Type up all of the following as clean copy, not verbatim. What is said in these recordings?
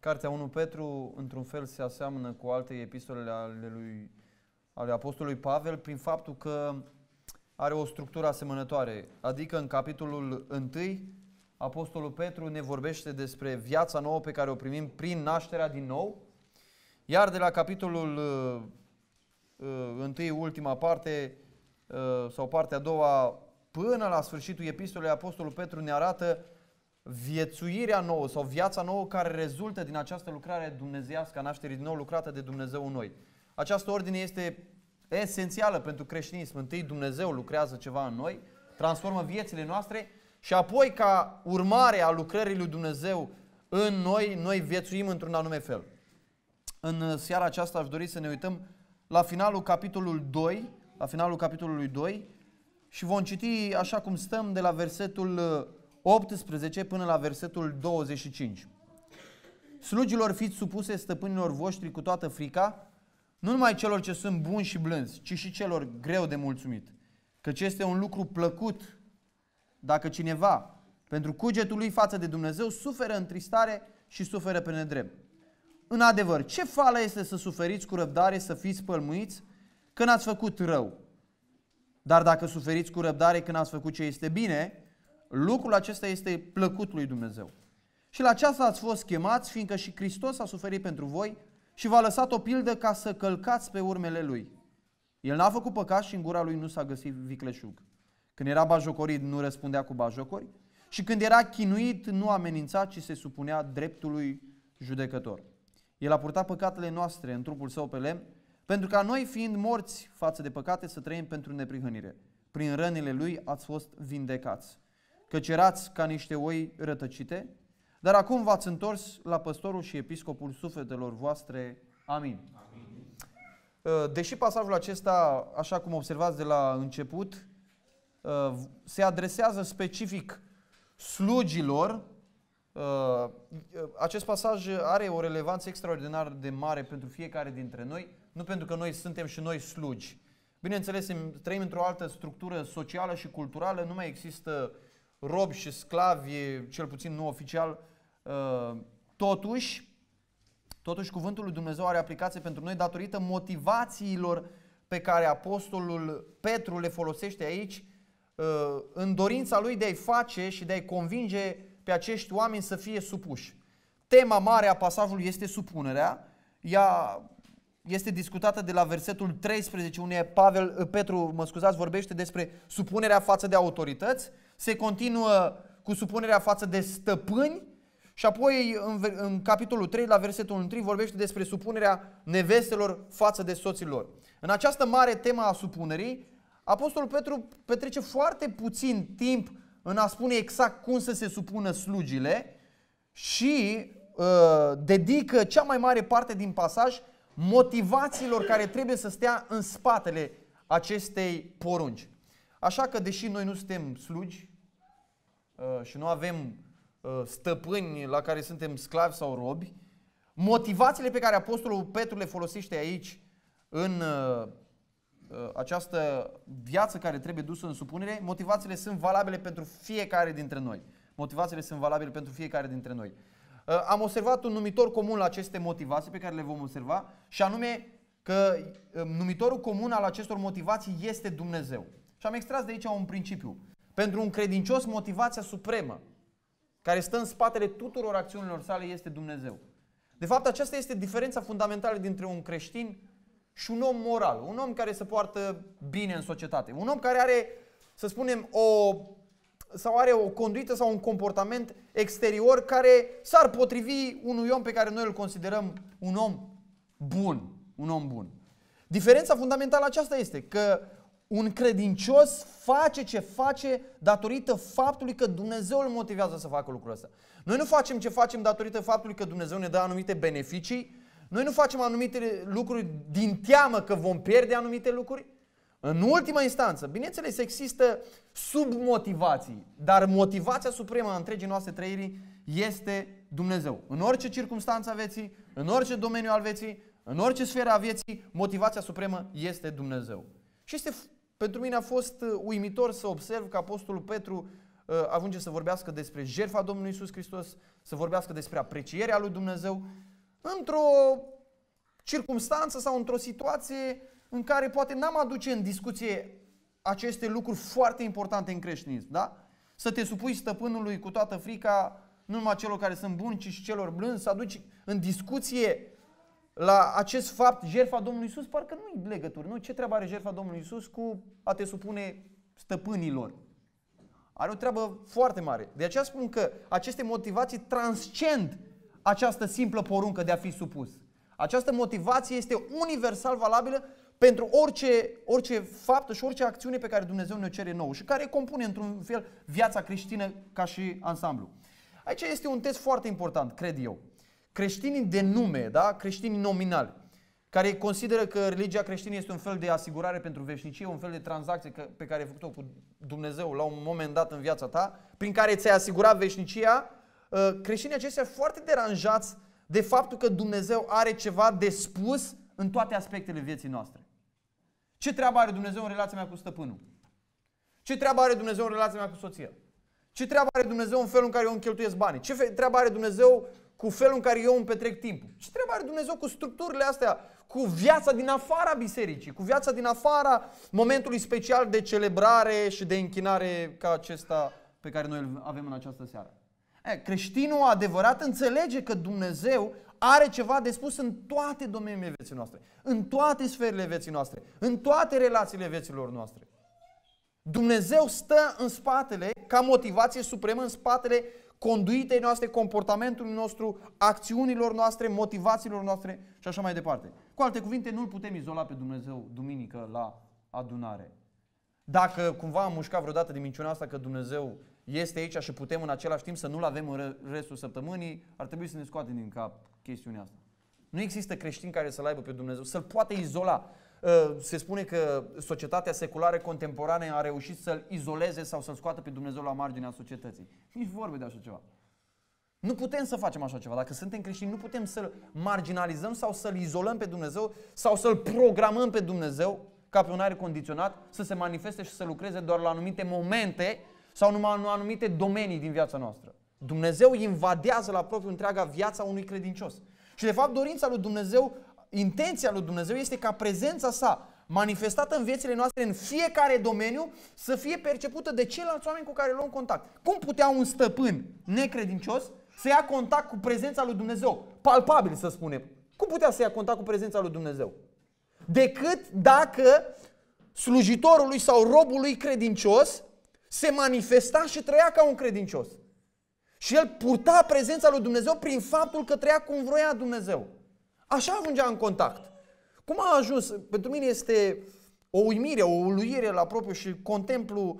Cartea 1 Petru, într-un fel, se aseamănă cu alte epistole ale apostolului Pavel prin faptul că are o structură asemănătoare. Adică în capitolul 1, apostolul Petru ne vorbește despre viața nouă pe care o primim prin nașterea din nou, iar de la capitolul 1, ultima parte, sau partea a doua, până la sfârșitul epistolei, apostolul Petru ne arată viețuirea nouă sau viața nouă care rezultă din această lucrare dumnezeiască a nașterii din nou lucrată de Dumnezeu în noi. Această ordine este esențială pentru creștinism. Întâi Dumnezeu lucrează ceva în noi, transformă viețile noastre și apoi, ca urmare a lucrării lui Dumnezeu în noi, noi viețuim într-un anume fel. În seara aceasta aș dori să ne uităm la finalul capitolului 2, și vom citi așa cum stăm de la versetul 18 până la versetul 25. Slugilor, fiți supuse stăpânilor voștri cu toată frica, nu numai celor ce sunt buni și blânzi, ci și celor greu de mulțumit. Căci este un lucru plăcut dacă cineva, pentru cugetul lui față de Dumnezeu, suferă întristare și suferă pe nedrept. În adevăr, ce fală este să suferiți cu răbdare, să fiți pălmuiți când ați făcut rău? Dar dacă suferiți cu răbdare când ați făcut ce este bine, lucrul acesta este plăcut lui Dumnezeu. Și la aceasta ați fost chemați, fiindcă și Hristos a suferit pentru voi și v-a lăsat o pildă ca să călcați pe urmele Lui. El n-a făcut păcat și în gura Lui nu s-a găsit vicleșug. Când era bajocorit, nu răspundea cu bajocori și când era chinuit, nu amenința, ci se supunea dreptului judecător. El a purtat păcatele noastre în trupul Său pe lemn, pentru ca noi, fiind morți față de păcate, să trăim pentru neprihănire. Prin rănile Lui ați fost vindecați. Căci erați ca niște oi rătăcite, dar acum v-ați întors la păstorul și episcopul sufletelor voastre. Amin. Amin. Deși pasajul acesta, așa cum observați de la început, se adresează specific slugilor, acest pasaj are o relevanță extraordinar de mare pentru fiecare dintre noi, nu pentru că noi suntem și noi slugi. Bineînțeles, trăim într-o altă structură socială și culturală, nu mai există robi și sclavi, cel puțin nu oficial. Totuși, cuvântul lui Dumnezeu are aplicație pentru noi datorită motivațiilor pe care apostolul Petru le folosește aici, în dorința lui de a-i face și de a-i convinge pe acești oameni să fie supuși. Tema mare a pasajului este supunerea. Ea este discutată de la versetul 13, unde Petru vorbește despre supunerea față de autorități. Se continuă cu supunerea față de stăpâni și apoi în capitolul 3, la versetul 1, vorbește despre supunerea nevestelor față de soții lor. În această mare temă a supunerii, apostolul Petru petrece foarte puțin timp în a spune exact cum să se supună slugile și dedică cea mai mare parte din pasaj motivațiilor care trebuie să stea în spatele acestei porunci. Așa că, deși noi nu suntem slugi și nu avem stăpâni la care suntem sclavi sau robi, motivațiile pe care apostolul Petru le folosește aici în această viață care trebuie dusă în supunere, motivațiile sunt valabile pentru fiecare dintre noi. Motivațiile sunt valabile pentru fiecare dintre noi. Am observat un numitor comun la aceste motivații pe care le vom observa, și anume că numitorul comun al acestor motivații este Dumnezeu. Și am extras de aici un principiu. Pentru un credincios, motivația supremă care stă în spatele tuturor acțiunilor sale este Dumnezeu. De fapt, aceasta este diferența fundamentală dintre un creștin și un om moral, un om care se poartă bine în societate, un om care are, să spunem, are o conduită sau un comportament exterior care s-ar potrivi unui om pe care noi îl considerăm un om bun. Diferența fundamentală aceasta este că un credincios face ce face datorită faptului că Dumnezeu îl motivează să facă lucrul ăsta. Noi nu facem ce facem datorită faptului că Dumnezeu ne dă anumite beneficii. Noi nu facem anumite lucruri din teamă că vom pierde anumite lucruri. În ultima instanță, bineînțeles, există submotivații, dar motivația supremă a întregii noastre trăiri este Dumnezeu. În orice circunstanță a vieții, în orice domeniu al vieții, în orice sferă a vieții, motivația supremă este Dumnezeu. Și pentru mine a fost uimitor să observ că apostolul Petru ajunge să vorbească despre jertfa Domnului Iisus Hristos, să vorbească despre aprecierea lui Dumnezeu, într-o circumstanță sau într-o situație în care poate n-am aduce în discuție aceste lucruri foarte importante în creștinism, da? Să te supui stăpânului cu toată frica, nu numai celor care sunt buni, ci și celor blânzi, să aduci în discuție la acest fapt jertfa Domnului Iisus, parcă nu-i legătură, nu? Ce treabă are jertfa Domnului Iisus cu a te supune stăpânilor? Are o treabă foarte mare. De aceea spun că aceste motivații transcend această simplă poruncă de a fi supus. Această motivație este universal valabilă pentru orice faptă și orice acțiune pe care Dumnezeu ne-o cere nouă și care compune într-un fel viața creștină ca și ansamblu. Aici este un test foarte important, cred eu. Creștinii de nume, da? Creștinii nominali, care consideră că religia creștină este un fel de asigurare pentru veșnicie, un fel de tranzacție pe care ai făcut-o cu Dumnezeu la un moment dat în viața ta, prin care ți-ai asigurat veșnicia, creștinii aceștia sunt foarte deranjați de faptul că Dumnezeu are ceva de spus în toate aspectele vieții noastre. Ce treabă are Dumnezeu în relația mea cu stăpânul? Ce treabă are Dumnezeu în relația mea cu soția? Ce treabă are Dumnezeu în felul în care eu îmi cheltuiesc banii? Ce treabă are Dumnezeu cu felul în care eu îmi petrec timpul? Ce treabă are Dumnezeu cu structurile astea, cu viața din afara bisericii, cu viața din afara momentului special de celebrare și de închinare ca acesta pe care noi îl avem în această seară? Creștinul adevărat înțelege că Dumnezeu are ceva de spus în toate domeniile vieții noastre, în toate sferele vieții noastre, în toate relațiile vieților noastre. Dumnezeu stă în spatele, ca motivație supremă, în spatele conduitei noastre, comportamentului nostru, acțiunilor noastre, motivațiilor noastre și așa mai departe. Cu alte cuvinte, nu-L putem izola pe Dumnezeu duminică la adunare. Dacă cumva am mușcat vreodată din minciuna asta că Dumnezeu este aici și putem în același timp să nu-L avem în restul săptămânii, ar trebui să ne scoatem din cap chestiunea asta. Nu există creștin care să-L aibă pe Dumnezeu, să-L poate izola. Se spune că societatea seculară contemporană a reușit să-L izoleze sau să-L scoată pe Dumnezeu la marginea societății. Nici vorbe de așa ceva. Nu putem să facem așa ceva. Dacă suntem creștini, nu putem să-L marginalizăm sau să-L izolăm pe Dumnezeu sau să-L programăm pe Dumnezeu ca pe un aer condiționat să se manifeste și să lucreze doar la anumite momente sau numai în anumite domenii din viața noastră. Dumnezeu invadează la propriu întreaga viața unui credincios. Și de fapt dorința lui Dumnezeu, intenția lui Dumnezeu este ca prezența sa manifestată în viețile noastre în fiecare domeniu să fie percepută de ceilalți oameni cu care luăm contact. Cum putea un stăpân necredincios să ia contact cu prezența lui Dumnezeu? Palpabil, să spunem. Cum putea să ia contact cu prezența lui Dumnezeu? Decât dacă slujitorul lui sau robul lui credincios se manifesta și trăia ca un credincios. Și el purta prezența lui Dumnezeu prin faptul că trăia cum vroia Dumnezeu. Așa ajungea în contact. Cum a ajuns? Pentru mine este o uimire, o uluire la propriu și contemplu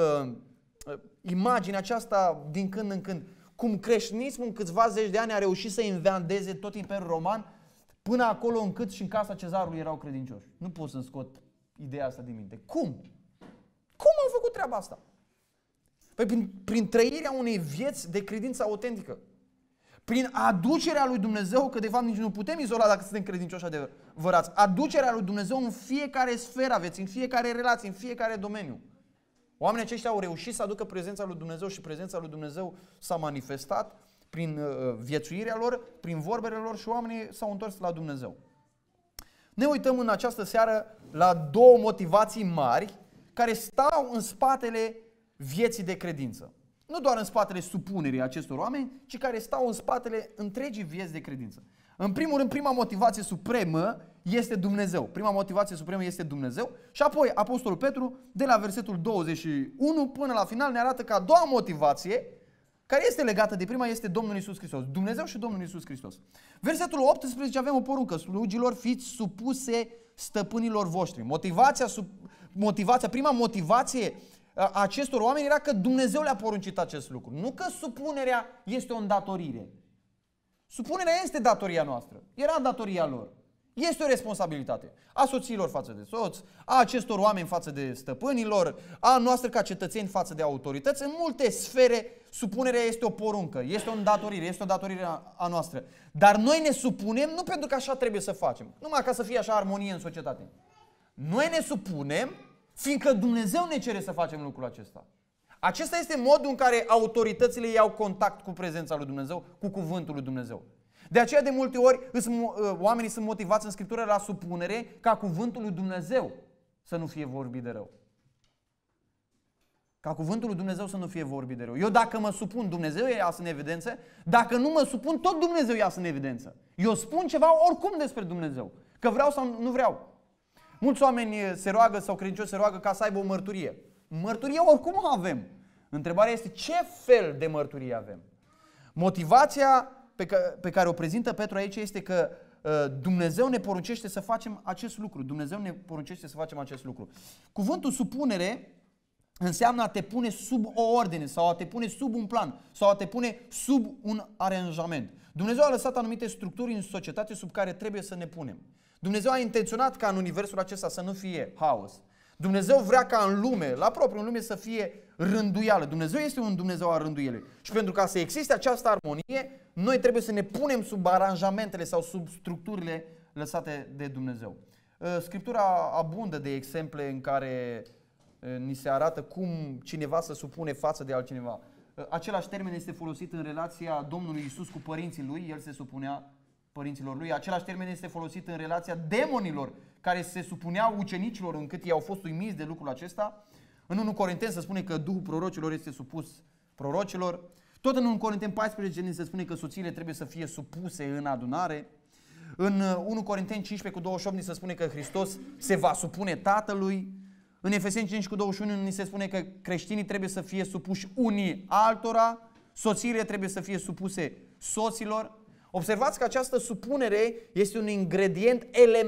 imaginea aceasta din când în când. Cum creștinismul în câțiva zeci de ani a reușit să invadeze tot Imperiul Roman până acolo încât și în casa cezarului erau credincioși. Nu pot să-mi scot ideea asta din minte. Cum? Cum au făcut treaba asta? Păi prin trăirea unei vieți de credință autentică. Prin aducerea lui Dumnezeu, că de fapt nici nu putem izola dacă suntem credincioși adevărați. Aducerea lui Dumnezeu în fiecare sferă a vieții, în fiecare relație, în fiecare domeniu. Oamenii aceștia au reușit să aducă prezența lui Dumnezeu și prezența lui Dumnezeu s-a manifestat prin viețuirea lor, prin vorbele lor și oamenii s-au întors la Dumnezeu. Ne uităm în această seară la două motivații mari care stau în spatele vieții de credință. Nu doar în spatele supunerii acestor oameni, ci care stau în spatele întregii vieți de credință. În primul rând, prima motivație supremă este Dumnezeu. Prima motivație supremă este Dumnezeu și apoi Apostolul Petru, de la versetul 21 până la final, ne arată că a doua motivație, care este legată de prima, este Domnul Iisus Hristos. Dumnezeu și Domnul Iisus Hristos. Versetul 18 avem o poruncă: slugilor, fiți supuse stăpânilor voștri. Prima motivație a acestor oameni era că Dumnezeu le-a poruncit acest lucru. Nu că supunerea este o îndatorire. Supunerea este datoria noastră. Era datoria lor. Este o responsabilitate a soțiilor față de soți, a acestor oameni față de stăpânilor, a noastră ca cetățeni față de autorități. În multe sfere, supunerea este o poruncă, este o îndatorire, este o datorire a noastră. Dar noi ne supunem nu pentru că așa trebuie să facem, numai ca să fie așa armonie în societate. Noi ne supunem fiindcă Dumnezeu ne cere să facem lucrul acesta. Acesta este modul în care autoritățile iau contact cu prezența lui Dumnezeu, cu cuvântul lui Dumnezeu. De aceea de multe ori oamenii sunt motivați în Scriptură la supunere ca cuvântul lui Dumnezeu să nu fie vorbit de rău. Ca cuvântul lui Dumnezeu să nu fie vorbit de rău. Eu dacă mă supun, Dumnezeu iasă în evidență. Dacă nu mă supun, tot Dumnezeu iasă în evidență. Eu spun ceva oricum despre Dumnezeu. Că vreau sau nu vreau. Mulți oameni se roagă sau credincioși se roagă ca să aibă o mărturie. Mărturie oricum o avem. Întrebarea este ce fel de mărturie avem. Motivația pe care o prezintă Petru aici este că Dumnezeu ne poruncește să facem acest lucru. Dumnezeu ne poruncește să facem acest lucru. Cuvântul supunere înseamnă a te pune sub o ordine sau a te pune sub un plan sau a te pune sub un aranjament. Dumnezeu a lăsat anumite structuri în societate sub care trebuie să ne punem. Dumnezeu a intenționat ca în universul acesta să nu fie haos. Dumnezeu vrea ca în lume, la propriu în lume, să fie rânduială. Dumnezeu este un Dumnezeu al rânduielii. Și pentru ca să existe această armonie, noi trebuie să ne punem sub aranjamentele sau sub structurile lăsate de Dumnezeu. Scriptura abundă de exemple în care ni se arată cum cineva se supune față de altcineva. Același termen este folosit în relația Domnului Iisus cu părinții lui, el se supunea părinților lui. Același termen este folosit în relația demonilor care se supuneau ucenicilor încât ei au fost uimiți de lucrul acesta. În 1 Corinteni se spune că Duhul prorocilor este supus prorocilor. Tot în 1 Corinteni 14 ni se spune că soțiile trebuie să fie supuse în adunare. În 1 Corinteni 15 cu 28 ni se spune că Hristos se va supune Tatălui. În Efeseni 5 cu 21 ni se spune că creștinii trebuie să fie supuși unii altora, soțiile trebuie să fie supuse soților. Observați că această supunere este un ingredient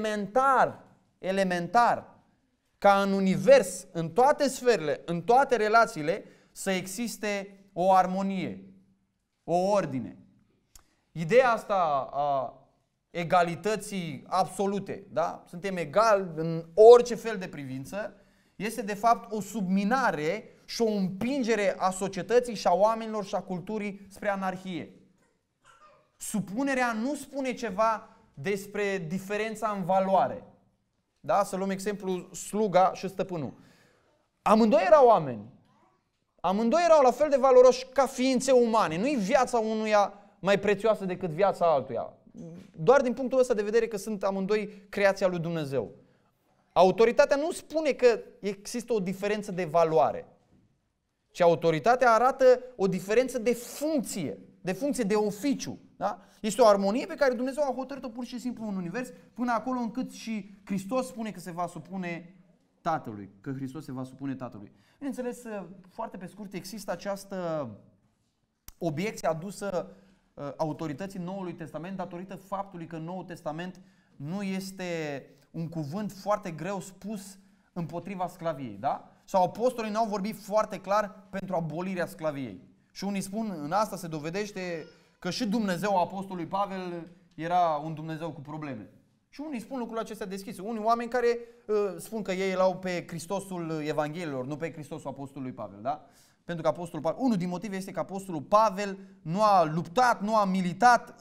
elementar, ca în univers, în toate sferele, în toate relațiile, să existe o armonie, o ordine. Ideea asta a egalității absolute, da? Suntem egali în orice fel de privință, este de fapt o subminare și o împingere a societății și a oamenilor și a culturii spre anarhie. Supunerea nu spune ceva despre diferența în valoare. Da? Să luăm exemplu sluga și stăpânul. Amândoi erau oameni. Amândoi erau la fel de valoroși ca ființe umane. Nu-i viața unuia mai prețioasă decât viața altuia. Doar din punctul ăsta de vedere că sunt amândoi creația lui Dumnezeu. Autoritatea nu spune că există o diferență de valoare, ci autoritatea arată o diferență de funcție, de oficiu. Da? Este o armonie pe care Dumnezeu a hotărât-o pur și simplu în univers, până acolo încât și Hristos spune că se va supune Tatălui, că Hristos se va supune Tatălui. Bineînțeles, foarte pe scurt, există această obiecție adusă autorității Noului Testament datorită faptului că Noul Testament nu este un cuvânt foarte greu spus împotriva sclaviei, da? Sau apostolii n-au vorbit foarte clar pentru abolirea sclaviei. Și unii spun, în asta se dovedește că și Dumnezeu apostolului Pavel era un Dumnezeu cu probleme. Și unii spun lucrul acestea deschise. Unii oameni care spun că ei l-au pe Hristosul Evangheliilor, nu pe Hristosul apostolului Pavel, da? Pentru că apostolul Pavel, unul din motive este că apostolul Pavel nu a luptat, nu a militat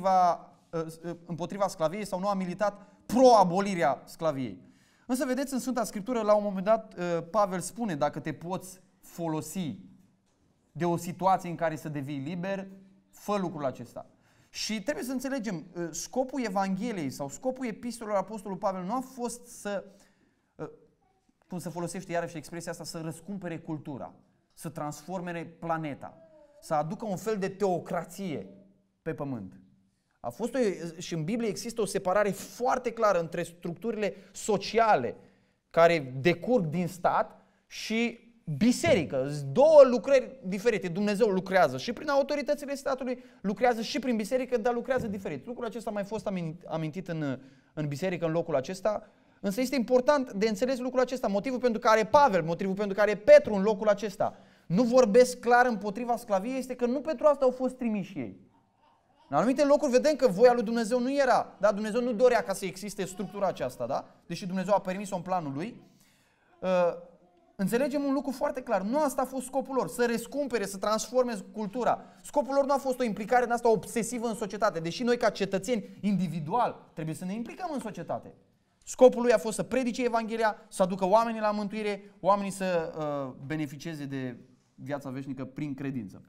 împotriva sclaviei sau nu a militat pro-abolirea sclaviei. Însă vedeți în Sfânta Scriptură, la un moment dat, Pavel spune, dacă te poți folosi de o situație în care să devii liber, fă lucrul acesta. Și trebuie să înțelegem, scopul Evangheliei sau scopul epistolelor apostolului Pavel nu a fost să, cum se folosește iarăși expresia asta, să răscumpere cultura, să transforme planeta, să aducă un fel de teocrație pe pământ. A fost și în Biblie există o separare foarte clară între structurile sociale care decurg din stat și biserică. Sunt două lucrări diferite. Dumnezeu lucrează și prin autoritățile statului, lucrează și prin biserică, dar lucrează diferit. Lucrul acesta a mai fost amintit în biserică, în locul acesta. Însă este important de înțeles lucrul acesta. Motivul pentru care Pavel, motivul pentru care Petru în locul acesta nu vorbesc clar împotriva sclaviei este că nu pentru asta au fost trimiși ei. În anumite locuri vedem că voia lui Dumnezeu nu era, da? Dumnezeu nu dorea ca să existe structura aceasta, da? Deși Dumnezeu a permis-o în planul lui. Înțelegem un lucru foarte clar. Nu asta a fost scopul lor, să răscumpere, să transforme cultura. Scopul lor nu a fost o implicare în asta obsesivă în societate, deși noi ca cetățeni individual trebuie să ne implicăm în societate. Scopul lui a fost să predice Evanghelia, să aducă oamenii la mântuire, oamenii să beneficieze viața veșnică prin credință.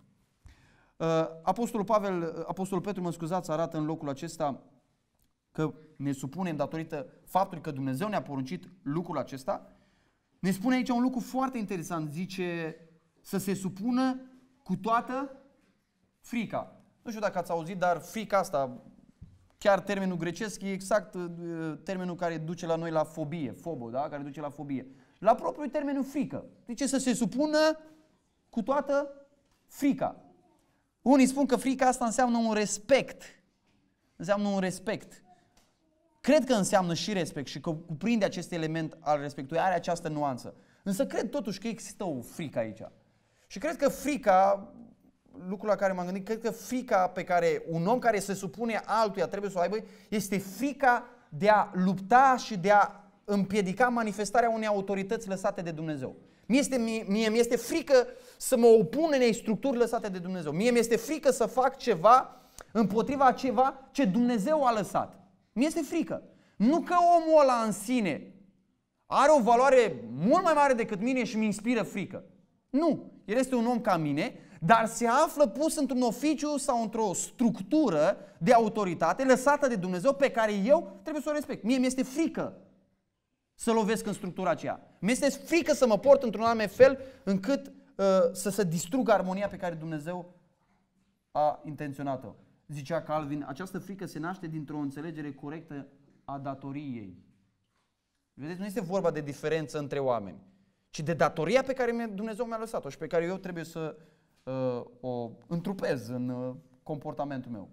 Apostolul Petru, arată în locul acesta că ne supunem datorită faptului că Dumnezeu ne-a poruncit lucrul acesta. Ne spune aici un lucru foarte interesant, zice să se supună cu toată frica. Nu știu dacă ați auzit, dar frica asta, chiar termenul grecesc, e exact termenul care duce la noi la fobie, fobo, da? Care duce la fobie. La propriul termenul frică. Zice să se supună cu toată frica. Unii spun că frica asta înseamnă un respect. Înseamnă un respect. Cred că înseamnă și respect și că cuprinde acest element al respectului, are această nuanță. Însă cred totuși că există o frică aici. Și cred că frica, lucrul la care m-am gândit, cred că frica pe care un om care se supune altuia trebuie să o aibă este frica de a lupta și de a împiedica manifestarea unei autorități lăsate de Dumnezeu. Mie mi-este frică să mă opun unei structuri lăsate de Dumnezeu. Mie mi-este frică să fac ceva împotriva ceva ce Dumnezeu a lăsat. Mi-este frică. Nu că omul ăla în sine are o valoare mult mai mare decât mine și mi inspiră frică. Nu. El este un om ca mine, dar se află pus într-un oficiu sau într-o structură de autoritate lăsată de Dumnezeu pe care eu trebuie să o respect. Mie mi-este frică să lovesc în structura aceea. Mi-este frică să mă port într-un anume fel încât să se distrugă armonia pe care Dumnezeu a intenționat-o. Zicea Calvin, această frică se naște dintr-o înțelegere corectă a datoriei. Vedeți, nu este vorba de diferență între oameni, ci de datoria pe care Dumnezeu mi-a lăsat-o și pe care eu trebuie să o întrupez în comportamentul meu.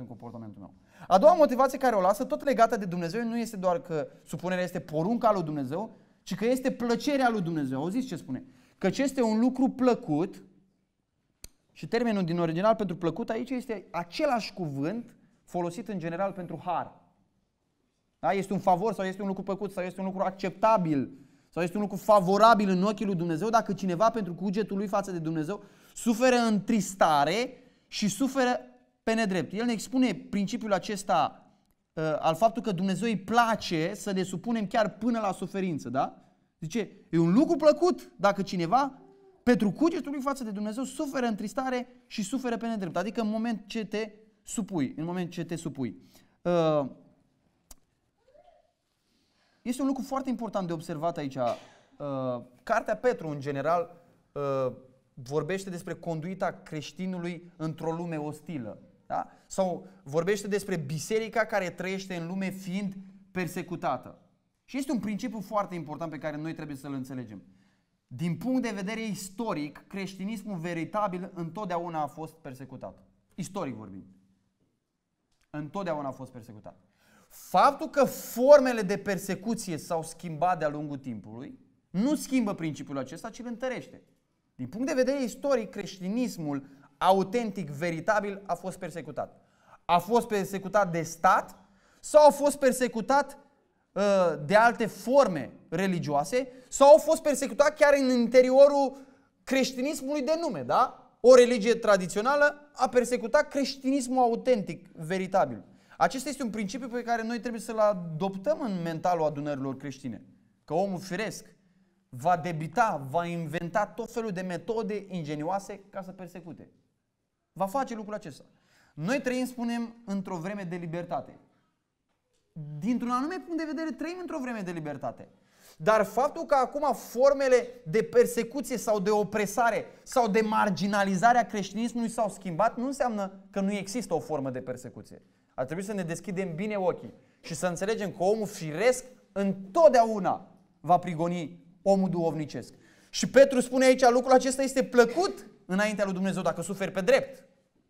A doua motivație care o lasă, tot legată de Dumnezeu, nu este doar că supunerea este porunca lui Dumnezeu, ci că este plăcerea lui Dumnezeu. Auziți ce spune? Căci este un lucru plăcut. Și termenul din original pentru plăcut aici este același cuvânt folosit în general pentru har. Da? Este un favor sau este un lucru plăcut sau este un lucru acceptabil sau este un lucru favorabil în ochii lui Dumnezeu dacă cineva pentru cugetul lui față de Dumnezeu suferă întristare și suferă pe nedrept. El ne expune principiul acesta al faptului că Dumnezeu îi place să ne supunem chiar până la suferință. Da? Zice, e un lucru plăcut dacă cineva pentru cugetul lui față de Dumnezeu suferă întristare și suferă pe nedrept. Adică în moment ce te supui. Este un lucru foarte important de observat aici. Cartea Petru, în general, vorbește despre conduita creștinului într-o lume ostilă. Da? Sau vorbește despre biserica care trăiește în lume fiind persecutată. Și este un principiu foarte important pe care noi trebuie să-l înțelegem. Din punct de vedere istoric, creștinismul veritabil întotdeauna a fost persecutat. Istoric vorbind. Întotdeauna a fost persecutat. Faptul că formele de persecuție s-au schimbat de-a lungul timpului nu schimbă principiul acesta, ci îl întărește. Din punct de vedere istoric, creștinismul autentic, veritabil a fost persecutat. A fost persecutat de stat sau a fost persecutat de alte forme religioase sau au fost persecutat chiar în interiorul creștinismului de nume, da? O religie tradițională a persecutat creștinismul autentic, veritabil. Acesta este un principiu pe care noi trebuie să-l adoptăm în mentalul adunărilor creștine. Că omul firesc va debita, va inventa tot felul de metode ingenioase ca să persecute. Va face lucrul acesta. Noi trăim, spunem, într-o vreme de libertate. Dintr-un anume punct de vedere trăim într-o vreme de libertate. Dar faptul că acum formele de persecuție sau de opresare sau de marginalizare a creștinismului s-au schimbat, nu înseamnă că nu există o formă de persecuție. Ar trebui să ne deschidem bine ochii și să înțelegem că omul firesc întotdeauna va prigoni omul duhovnicesc. Și Petru spune aici, lucrul acesta este plăcut înaintea lui Dumnezeu dacă suferi pe drept.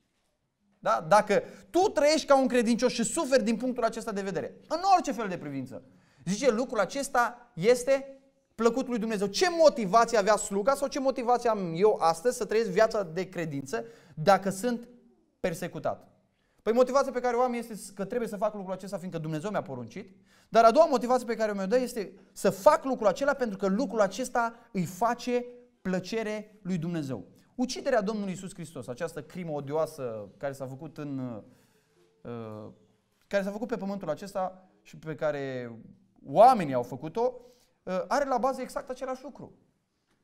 Da? Dacă tu trăiești ca un credincios și suferi din punctul acesta de vedere, în orice fel de privință, zice, lucrul acesta este plăcut lui Dumnezeu. Ce motivație avea sluga sau ce motivație am eu astăzi să trăiesc viața de credință dacă sunt persecutat? Păi motivația pe care o am este că trebuie să fac lucrul acesta fiindcă Dumnezeu mi-a poruncit, dar a doua motivație pe care mi-o dă este să fac lucrul acela pentru că lucrul acesta îi face plăcere lui Dumnezeu. Uciderea Domnului Iisus Hristos, această crimă odioasă care s-a făcut pe pământul acesta și pe care oamenii au făcut-o, are la bază exact același lucru.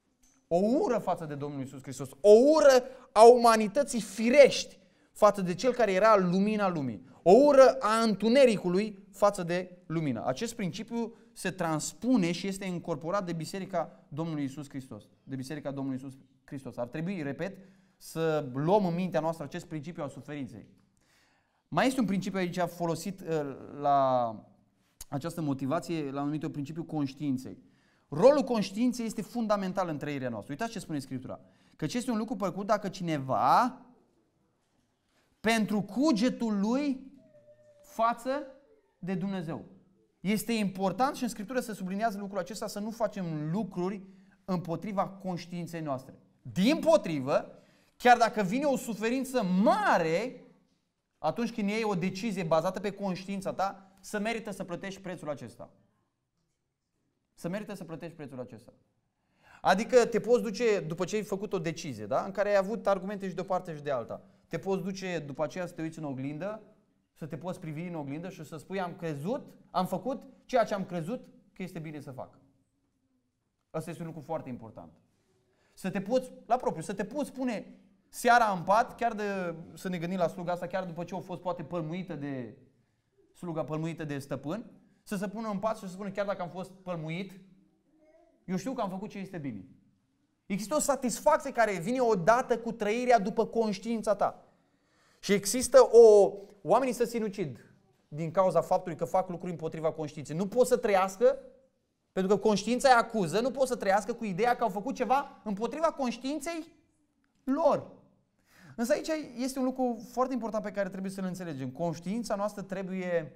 o ură față de Domnul Iisus Hristos, o ură a umanității firești față de Cel care era lumina lumii, o ură a întunericului față de lumină. Acest principiu se transpune și este incorporat de Biserica Domnului Iisus Hristos. De Biserica Domnului Iisus Hristos. Ar trebui, repet, să luăm în mintea noastră acest principiu al suferinței. Mai este un principiu aici folosit la această motivație, l-am numit principiul conștiinței. Rolul conștiinței este fundamental în trăirea noastră. Uitați ce spune Scriptura. Căci este un lucru plăcut dacă cineva, pentru cugetul lui față de Dumnezeu. Este important și în Scriptură se subliniază lucrul acesta, să nu facem lucruri împotriva conștiinței noastre. Dimpotrivă, chiar dacă vine o suferință mare, atunci când iei o decizie bazată pe conștiința ta, să merită să plătești prețul acesta. Să merită să plătești prețul acesta. Adică te poți duce, după ce ai făcut o decizie, da? În care ai avut argumente și de o parte și de alta, te poți duce după aceea să te uiți în oglindă, să te poți privi în oglindă și să spui am făcut ceea ce am crezut că este bine să fac. Asta este un lucru foarte important. Să te poți, la propriu, să te poți spune seara în pat, să ne gândim la sluga asta, chiar după ce a fost poate pălmuită de stăpân, să se pună în pat și să spună chiar dacă am fost pălmuit, eu știu că am făcut ce este bine. Există o satisfacție care vine odată cu trăirea după conștiința ta. Și există oamenii se sinucid din cauza faptului că fac lucruri împotriva conștiinței. Nu pot să trăiască, pentru că conștiința îi acuză, nu pot să trăiască cu ideea că au făcut ceva împotriva conștiinței lor. Însă aici este un lucru foarte important pe care trebuie să-l înțelegem. Conștiința noastră trebuie,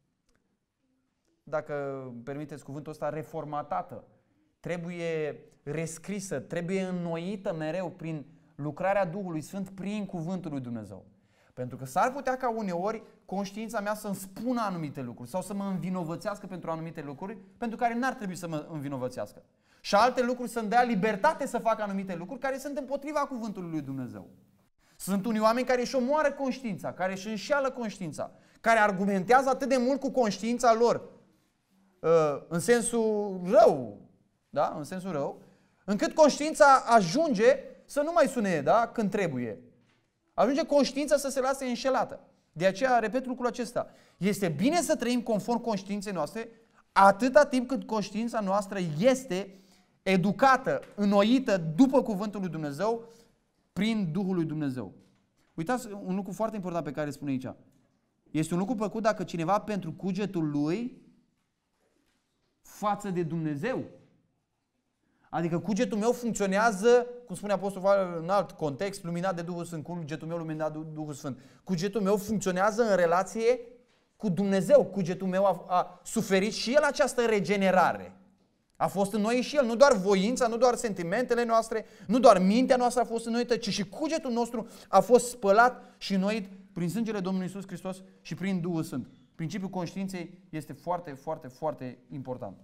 dacă permiteți cuvântul ăsta, reformatată. Trebuie rescrisă, trebuie înnoită mereu prin lucrarea Duhului Sfânt, prin cuvântul lui Dumnezeu. Pentru că s-ar putea ca uneori conștiința mea să-mi spună anumite lucruri sau să mă învinovățească pentru anumite lucruri pentru care n-ar trebui să mă învinovățească. Și alte lucruri să-mi dea libertate să fac anumite lucruri care sunt împotriva cuvântului lui Dumnezeu. Sunt unii oameni care își omoară conștiința, care își înșeală conștiința, care argumentează atât de mult cu conștiința lor în sensul rău, da? În sensul rău, încât conștiința ajunge să nu mai sune, da? Când trebuie. Ajunge conștiința să se lase înșelată. De aceea, repet lucrul acesta. Este bine să trăim conform conștiinței noastre atâta timp cât conștiința noastră este educată, înnoită după cuvântul lui Dumnezeu, prin Duhul lui Dumnezeu. Uitați un lucru foarte important pe care spune aici. Este un lucru plăcut dacă cineva pentru cugetul lui față de Dumnezeu. Adică cugetul meu funcționează, cum spune Apostolul Pavel în alt context, luminat de Duhul Sfânt, cugetul meu luminat de Duhul Sfânt. Cugetul meu funcționează în relație cu Dumnezeu. Cugetul meu a suferit și el această regenerare. A fost în noi și el, nu doar voința, nu doar sentimentele noastre, nu doar mintea noastră a fost înnoită, ci și cugetul nostru a fost spălat și înnoit prin sângele Domnului Iisus Hristos și prin Duhul Sfânt. Principiul conștiinței este foarte, foarte, foarte important.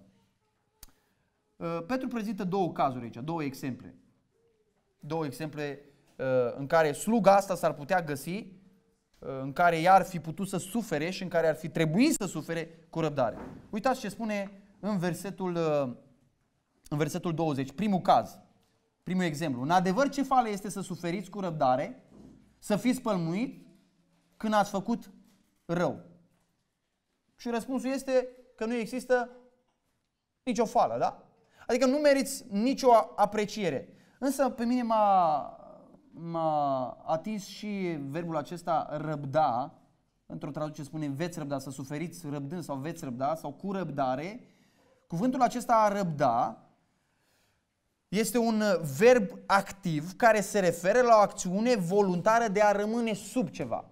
Petru prezintă două cazuri aici, două exemple. Două exemple în care sluga asta s-ar putea găsi, în care ea ar fi putut să sufere și în care ar fi trebuit să sufere cu răbdare. Uitați ce spune în versetul 20, primul caz, primul exemplu. În adevăr, ce fale este să suferiți cu răbdare, să fiți pălmuit când ați făcut rău? Și răspunsul este că nu există nicio fală, da? Adică nu meriți nicio apreciere. Însă pe mine m-a atins și verbul acesta răbda, într-o traducere spune veți răbda, să suferiți răbdând sau veți răbda sau cu răbdare. Cuvântul acesta a răbda este un verb activ care se referă la o acțiune voluntară de a rămâne sub ceva.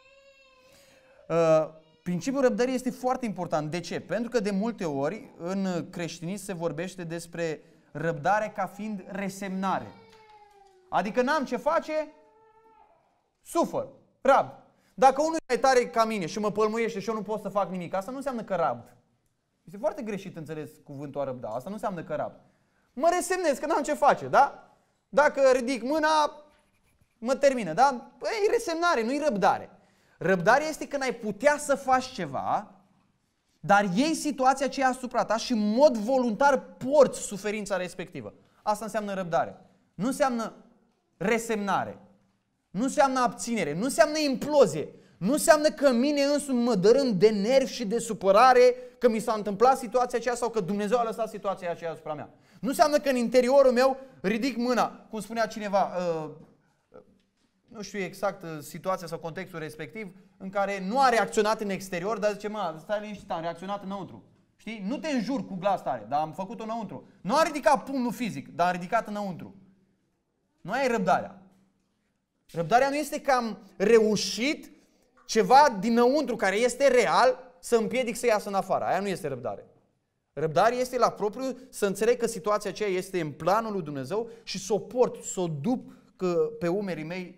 Principiul răbdării este foarte important. De ce? Pentru că de multe ori în creștinism se vorbește despre răbdare ca fiind resemnare. Adică n-am ce face, sufăr, rabd. Dacă unul e tare ca mine și mă pălmuiește și eu nu pot să fac nimic, asta nu înseamnă că rabd. Este foarte greșit înțeles cuvântul a răbda. Asta nu înseamnă că rabd. Mă resemnez, că n-am ce face, da? Dacă ridic mâna, mă termină, da? Păi e resemnare, nu e răbdare. Răbdarea este când ai putea să faci ceva, dar iei situația aceea asupra ta și în mod voluntar porți suferința respectivă. Asta înseamnă răbdare. nu înseamnă resemnare, nu înseamnă abținere, nu înseamnă implozie, nu înseamnă că mine însumi mă dărâm de nervi și de supărare că mi s-a întâmplat situația aceea sau că Dumnezeu a lăsat situația aceea asupra mea. Nu înseamnă că în interiorul meu ridic mâna, cum spunea cineva, nu știu exact situația sau contextul respectiv, în care nu a reacționat în exterior, dar zice, stai liniștit, am reacționat înăuntru. Știi? Nu te înjur cu glas tare, dar am făcut-o înăuntru. Nu am ridicat pumnul fizic, dar am ridicat înăuntru. Nu ai răbdarea. Răbdarea nu este că am reușit ceva dinăuntru care este real să împiedic să iasă în afară. Aia nu este răbdare. Răbdare este la propriu să înțeleg că situația aceea este în planul lui Dumnezeu și să o port, să o duc pe umerii mei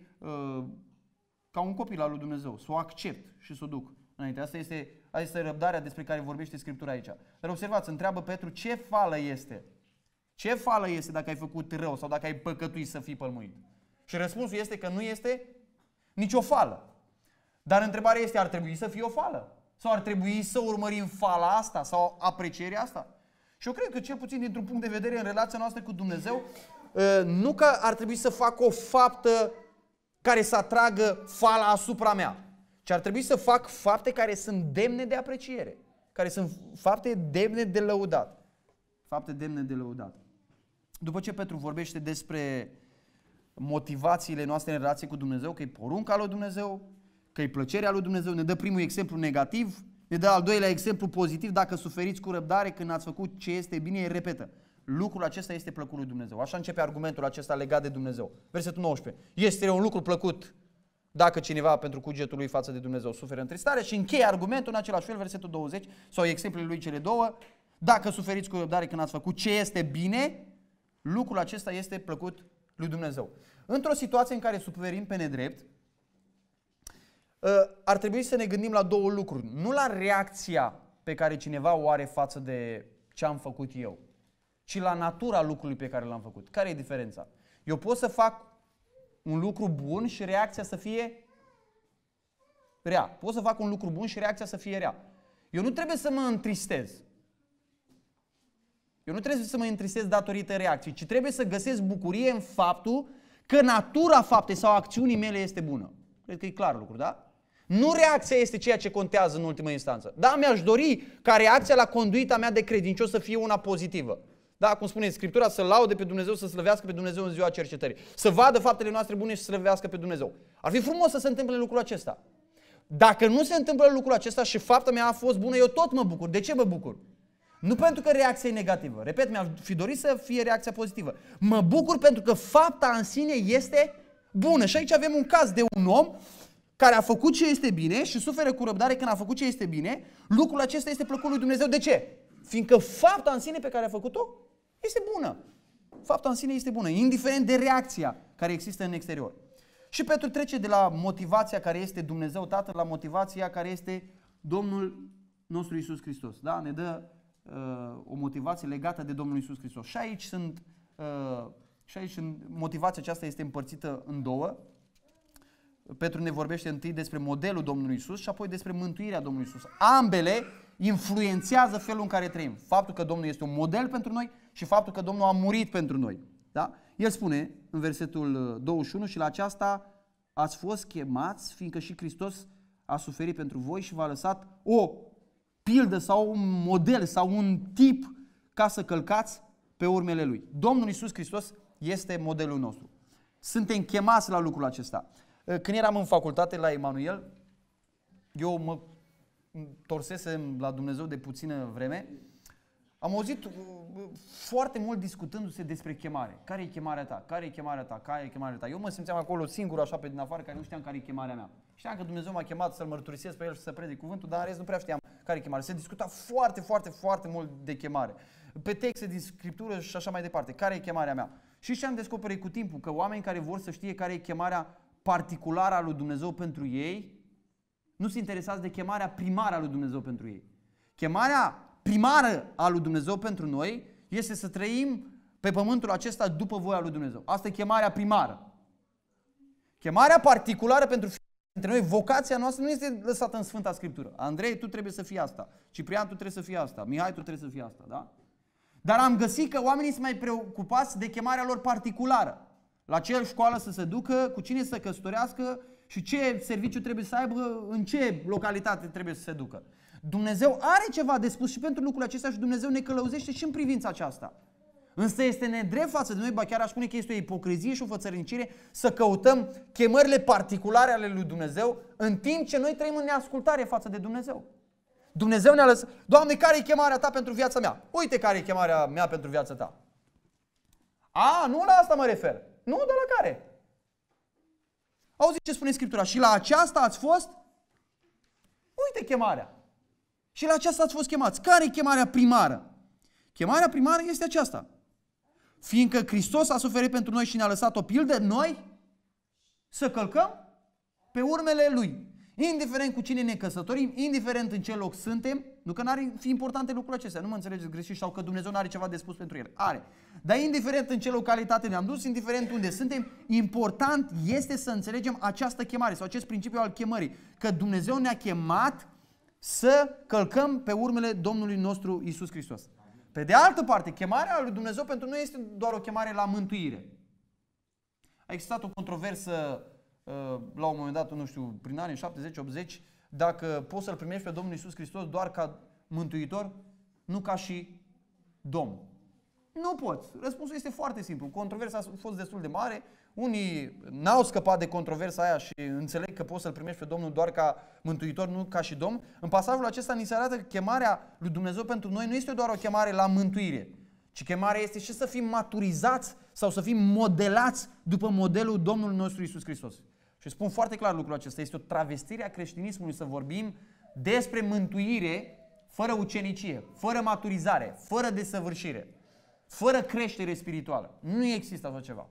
ca un copil al lui Dumnezeu, să o accept și să o duc înainte. Asta este răbdarea despre care vorbește Scriptura aici. Dar observați, întreabă Petru, ce fală este? Ce fală este dacă ai făcut rău sau dacă ai păcătuit să fii pălmuit? Și răspunsul este că nu este nicio fală. Dar întrebarea este, ar trebui să fie o fală? Sau ar trebui să urmărim fala asta sau aprecierea asta? Și eu cred că cel puțin dintr-un punct de vedere în relația noastră cu Dumnezeu, nu că ar trebui să fac o faptă care să atragă fala asupra mea, ci ar trebui să fac fapte care sunt demne de apreciere, care sunt fapte demne de lăudat. Fapte demne de lăudat. După ce Petru vorbește despre motivațiile noastre în relație cu Dumnezeu, că e porunca lui Dumnezeu, că e plăcerea lui Dumnezeu, ne dă primul exemplu negativ, ne dă al doilea exemplu pozitiv, dacă suferiți cu răbdare când ați făcut ce este bine, el repetă. Lucrul acesta este plăcut lui Dumnezeu. Așa începe argumentul acesta legat de Dumnezeu. Versetul 19. Este un lucru plăcut dacă cineva pentru cugetul lui față de Dumnezeu suferă întristare și încheie argumentul în același fel, versetul 20, sau exemplele lui cele două. Dacă suferiți cu răbdare când ați făcut ce este bine, lucrul acesta este plăcut lui Dumnezeu. Într-o situație în care suferim pe nedrept, ar trebui să ne gândim la două lucruri. Nu la reacția pe care cineva o are față de ce am făcut eu, ci la natura lucrului pe care l-am făcut. Care e diferența? Eu pot să fac un lucru bun și reacția să fie rea. Pot să fac un lucru bun și reacția să fie rea. Eu nu trebuie să mă întristez. Eu nu trebuie să mă întristez datorită reacției, ci trebuie să găsesc bucurie în faptul că natura faptei sau acțiunii mele este bună. Cred că e clar lucru, da? Nu reacția este ceea ce contează în ultimă instanță. Da, mi-aș dori ca reacția la conduita mea de credincios să fie una pozitivă. Da, cum spune Scriptura, să laude pe Dumnezeu, să slăvească pe Dumnezeu în ziua cercetării. Să vadă faptele noastre bune și să slăvească pe Dumnezeu. Ar fi frumos să se întâmple lucrul acesta. Dacă nu se întâmplă lucrul acesta și fapta mea a fost bună, eu tot mă bucur. De ce mă bucur? Nu pentru că reacția e negativă. Repet, mi-ar fi dorit să fie reacția pozitivă. Mă bucur pentru că fapta în sine este bună. Și aici avem un caz de un om care a făcut ce este bine și suferă cu răbdare când a făcut ce este bine. Lucrul acesta este plăcut lui Dumnezeu. De ce? Fiindcă fapta în sine pe care a făcut-o este bună. Fapta în sine este bună, indiferent de reacția care există în exterior. Și Petru trece de la motivația care este Dumnezeu Tatăl la motivația care este Domnul nostru Iisus Hristos. Da? Ne dă o motivație legată de Domnul Iisus Hristos. Și aici motivația aceasta este împărțită în două. Petru ne vorbește întâi despre modelul Domnului Iisus și apoi despre mântuirea Domnului Iisus. Ambele influențează felul în care trăim. Faptul că Domnul este un model pentru noi și faptul că Domnul a murit pentru noi. Da? El spune în versetul 21, și la aceasta ați fost chemați, fiindcă și Hristos a suferit pentru voi și v-a lăsat o pildă sau un model sau un tip ca să călcați pe urmele Lui. Domnul Iisus Hristos este modelul nostru. Suntem chemați la lucrul acesta. Când eram în facultate la Emanuel, eu mă întorsesem la Dumnezeu de puțină vreme, am auzit foarte mult discutându-se despre chemare. Care e chemarea ta? Care e chemarea ta? Care e chemarea ta? Eu mă simțeam acolo singur, așa pe din afară, care nu știam care e chemarea mea. Știam că Dumnezeu m-a chemat să-L mărturisesc pe El și să predic cuvântul, dar în rest nu prea știam care e chemare. Se discuta foarte mult de chemare. Pe texte din Scriptură și așa mai departe. Care e chemarea mea? Și ce am descoperit cu timpul? Că oameni care vor să știe care e chemarea particulară a lui Dumnezeu pentru ei, nu se interesează de chemarea primară a lui Dumnezeu pentru ei. Chemarea primară a lui Dumnezeu pentru noi este să trăim pe pământul acesta după voia lui Dumnezeu. Asta e chemarea primară. Chemarea particulară pentru fiecare dintre noi, vocația noastră nu este lăsată în Sfânta Scriptură. Andrei, tu trebuie să fii asta. Ciprian, tu trebuie să fii asta. Mihai, tu trebuie să fii asta. Da? Dar am găsit că oamenii sunt mai preocupați de chemarea lor particulară. la ce școală să se ducă, cu cine să se căsătorească și ce serviciu trebuie să aibă, în ce localitate trebuie să se ducă. Dumnezeu are ceva de spus și pentru lucrurile acestea și Dumnezeu ne călăuzește și în privința aceasta. Însă este nedrept față de noi, ba chiar aș spune că este o ipocrizie și o fățărnicire să căutăm chemările particulare ale lui Dumnezeu în timp ce noi trăim în neascultare față de Dumnezeu. Dumnezeu ne-a lăsat, Doamne, care e chemarea Ta pentru viața mea? Uite care e chemarea mea pentru viața Ta. Nu la asta mă refer. Nu, dar la care? Auziți ce spune Scriptura? Și la aceasta ați fost? Uite chemarea. Și la aceasta ați fost chemați. Care e chemarea primară? Chemarea primară este aceasta. Fiindcă Hristos a suferit pentru noi și ne-a lăsat o pildă, noi să călcăm pe urmele Lui. Indiferent cu cine ne căsătorim, indiferent în ce loc suntem, nu că n-ar fi importante lucrurile acestea, nu mă înțelegeți greșit sau că Dumnezeu nu are ceva de spus pentru el. Are. Dar indiferent în ce localitate ne-am dus, indiferent unde suntem, important este să înțelegem această chemare sau acest principiu al chemării. Că Dumnezeu ne-a chemat să călcăm pe urmele Domnului nostru Iisus Hristos. Pe de altă parte, chemarea lui Dumnezeu pentru noi este doar o chemare la mântuire. A existat o controversă la un moment dat, nu știu, prin anii 70-80, dacă poți să-L primești pe Domnul Iisus Hristos doar ca mântuitor, nu ca și Domn. Nu poți. Răspunsul este foarte simplu. Controversa a fost destul de mare. Unii n-au scăpat de controversa aia și înțeleg că poți să-L primești pe Domnul doar ca mântuitor, nu ca și Domn. În pasajul acesta ni se arată că chemarea lui Dumnezeu pentru noi nu este doar o chemare la mântuire, ci chemarea este și să fim maturizați sau să fim modelați după modelul Domnului nostru Iisus Hristos. Și spun foarte clar lucrul acesta. Este o travestire a creștinismului să vorbim despre mântuire fără ucenicie, fără maturizare, fără desăvârșire, fără creștere spirituală. Nu există așa ceva.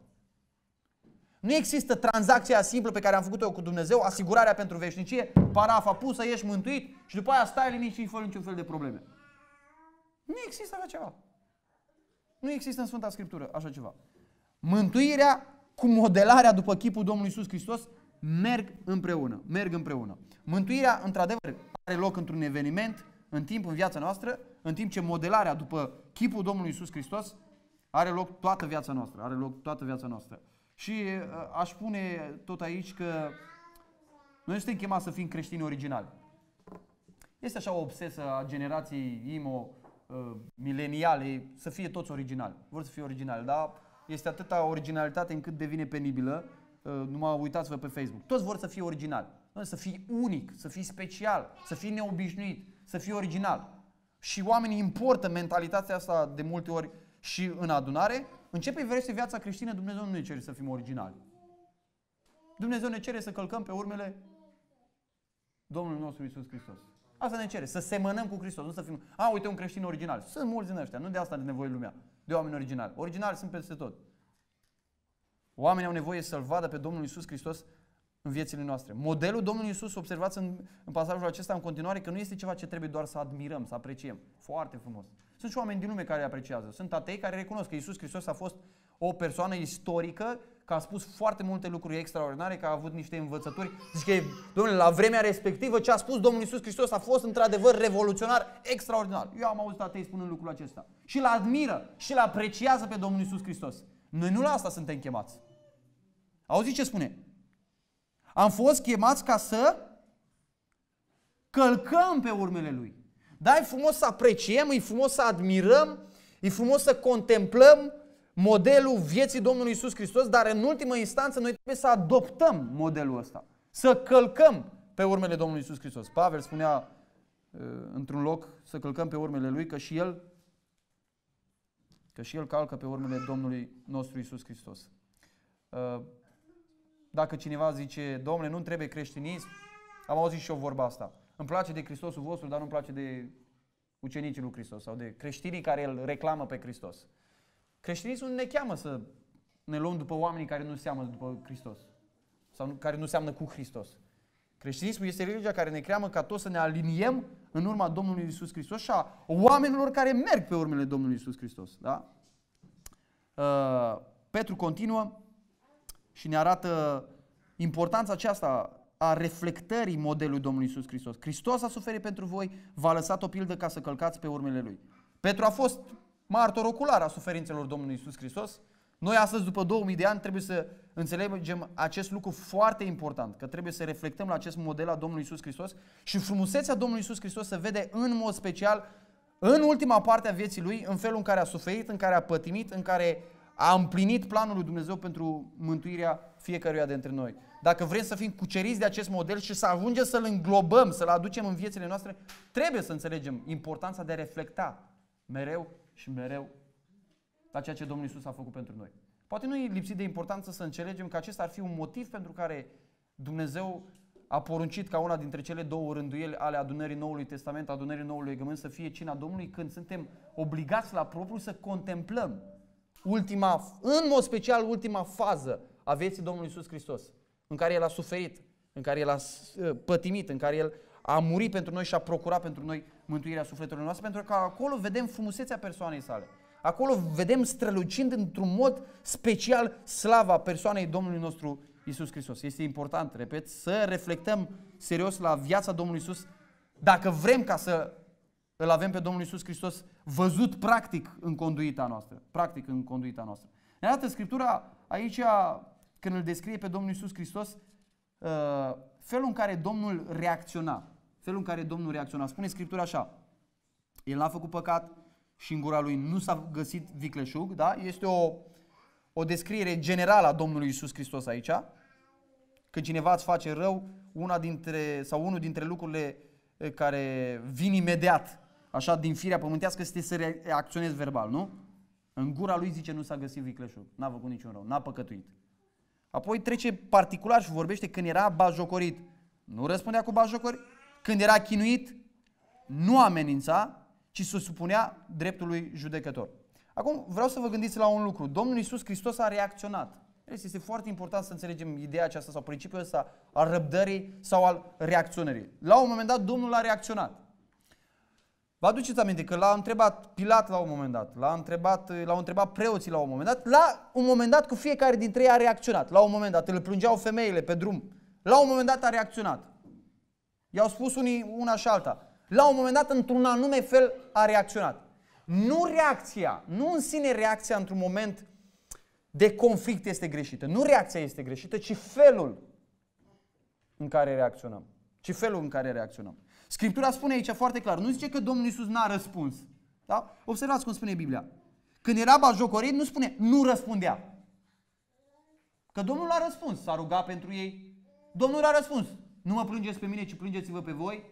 Nu există tranzacția simplă pe care am făcut-o cu Dumnezeu, asigurarea pentru veșnicie, parafa pusă, ești mântuit și după aia stai liniștit fără niciun fel de probleme. Nu există așa ceva. Nu există în Sfânta Scriptură așa ceva. Mântuirea cu modelarea după chipul Domnului Iisus Hristos merg împreună. Mântuirea, într-adevăr, are loc într-un eveniment, în viața noastră, în timp ce modelarea după chipul Domnului Iisus Hristos are loc toată viața noastră. Și aș spune tot aici că noi suntem chemați să fim creștini originali. Este așa o obsesă a generației IMO, mileniale, să fie toți originali. Vor să fie originali, dar este atâta originalitate încât devine penibilă. Numai uitați-vă pe Facebook. Toți vor să fie originali. Să fii unic, să fii special, să fii neobișnuit, să fii original. Și oamenii importă mentalitatea asta de multe ori și în adunare. În ce privește viața creștină, Dumnezeu nu ne cere să fim originali. Dumnezeu ne cere să călcăm pe urmele Domnului nostru Iisus Hristos. Asta ne cere, să semănăm cu Hristos, nu să fim, uite un creștin original. Sunt mulți din ăștia, nu de asta are nevoie lumea, de oameni originali. Originali sunt peste tot. Oamenii au nevoie să-L vadă pe Domnul Iisus Hristos în viețile noastre. Modelul Domnului Iisus, observați în pasajul acesta în continuare, că nu este ceva ce trebuie doar să admirăm, să apreciem. Foarte frumos. Sunt și oameni din lume care apreciază. Sunt atei care recunosc că Iisus Hristos a fost o persoană istorică, că a spus foarte multe lucruri extraordinare, că a avut niște învățături. Zice că, domnule, la vremea respectivă ce a spus Domnul Iisus Hristos a fost într-adevăr revoluționar, extraordinar. Eu am auzit atei spunând lucrul acesta. Și îl admiră și îl apreciază pe Domnul Iisus Hristos. Noi nu la asta suntem chemați. Auziți ce spune? Am fost chemați ca să călcăm pe urmele Lui. Da, e frumos să apreciem, e frumos să admirăm, e frumos să contemplăm modelul vieții Domnului Iisus Hristos, dar în ultimă instanță noi trebuie să adoptăm modelul ăsta. Să călcăm pe urmele Domnului Iisus Hristos. Pavel spunea într-un loc să călcăm pe urmele Lui, că și El calcă pe urmele Domnului nostru Iisus Hristos. Dacă cineva zice, Domnule, nu-mi trebuie creștinism, am auzit și eu vorba asta. Îmi place de Hristosul vostru, dar nu-mi place de ucenicii lui Hristos sau de creștinii care îl reclamă pe Hristos. Creștinismul ne cheamă să ne luăm după oamenii care nu seamănă după Hristos sau care nu seamănă cu Hristos. Creștinismul este religia care ne cheamă ca toți să ne aliniem în urma Domnului Iisus Hristos și a oamenilor care merg pe urmele Domnului Iisus Hristos. Da? Petru continuă și ne arată importanța aceasta a reflectării modelului Domnului Iisus Hristos. Hristos a suferit pentru voi, v-a lăsat o pildă ca să călcați pe urmele Lui. Petru a fost martor ocular a suferințelor Domnului Iisus Hristos. Noi astăzi, după 2000 de ani, trebuie să înțelegem acest lucru foarte important, că trebuie să reflectăm la acest model al Domnului Iisus Hristos și frumusețea Domnului Iisus Hristos se vede în mod special în ultima parte a vieții Lui, în felul în care a suferit, în care a pătimit, în care a împlinit planul lui Dumnezeu pentru mântuirea fiecăruia dintre noi. Dacă vrem să fim cuceriți de acest model și să ajungem să-l înglobăm, să-l aducem în viețile noastre, trebuie să înțelegem importanța de a reflecta mereu și mereu la ceea ce Domnul Iisus a făcut pentru noi. Poate nu e lipsit de importanță să înțelegem că acesta ar fi un motiv pentru care Dumnezeu a poruncit ca una dintre cele două rânduieli ale adunării Noului Testament, adunării Noului Legământ, să fie cina Domnului, când suntem obligați la propriu să contemplăm în mod special ultima fază a vieții Domnului Iisus Hristos, în care El a suferit, în care El a pătimit, în care El a murit pentru noi și a procurat pentru noi mântuirea sufletelor noastre, pentru că acolo vedem frumusețea persoanei sale. Acolo vedem strălucind într-un mod special slava persoanei Domnului nostru Iisus Hristos. Este important, repet, să reflectăm serios la viața Domnului Iisus, dacă vrem ca să îl avem pe Domnul Iisus Hristos văzut practic în conduita noastră. Practic în conduita noastră. Ne arată Scriptura aici, când îl descrie pe Domnul Iisus Hristos, felul în care Domnul reacționa. Felul în care Domnul reacționa. Spune Scriptura așa: El n-a făcut păcat și în gura lui nu s-a găsit vicleșug. Da? Este o descriere generală a Domnului Iisus Hristos aici. Când cineva îți face rău, unul dintre lucrurile care vin imediat, așa din firea pământească, este să reacționezi verbal, nu? În gura lui, zice, nu s-a găsit vicleșug. N-a făcut niciun rău, n-a păcătuit. Apoi trece particular și vorbește când era batjocorit. Nu răspundea cu batjocori. Când era chinuit, nu amenința, ci se supunea dreptului judecător. Acum vreau să vă gândiți la un lucru. Domnul Iisus Hristos a reacționat. Este foarte important să înțelegem ideea aceasta sau principiul ăsta al răbdării sau al reacționării. La un moment dat Domnul a reacționat. Vă aduceți aminte că l-a întrebat Pilat la un moment dat, l-au întrebat preoții la un moment dat, la un moment dat cu fiecare dintre ei a reacționat. La un moment dat îl plângeau femeile pe drum. La un moment dat a reacționat. I-au spus unii una și alta. La un moment dat, într-un anume fel, a reacționat. Nu reacția, nu în sine reacția într-un moment de conflict este greșită. Nu reacția este greșită, ci felul în care reacționăm. Scriptura spune aici foarte clar. Nu zice că Domnul Iisus n-a răspuns. Da? Observați cum spune Biblia. Când era batjocorit, nu spune nu răspundea. Că Domnul a răspuns. S-a rugat pentru ei. Domnul a răspuns. Nu mă plângeți pe mine, ci plângeți-vă pe voi.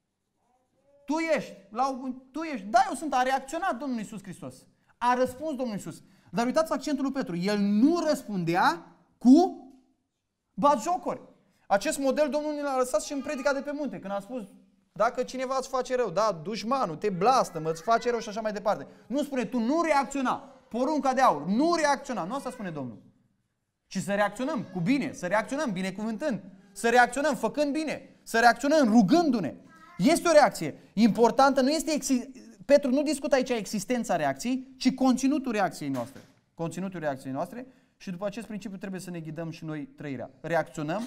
Tu ești. Da, eu sunt. A reacționat Domnul Iisus Hristos. A răspuns Domnul Iisus. Dar uitați accentul lui Petru. El nu răspundea cu batjocori. Acest model Domnul ne l-a lăsat și în predica de pe munte. Când a spus, dacă cineva îți face rău, da, dușmanul, te blastămă, îți face rău și așa mai departe. Nu spune, tu nu reacționa. Porunca de aur. Nu reacționa. Nu asta spune Domnul. Ci să reacționăm cu bine. Să reacționăm binecuvântând. Să reacționăm făcând bine. Să reacționăm rugându-ne. Este o reacție. Importantă nu este... Petru nu discută aici existența reacției, ci conținutul reacției noastre. Conținutul reacției noastre și după acest principiu trebuie să ne ghidăm și noi trăirea. Reacționăm.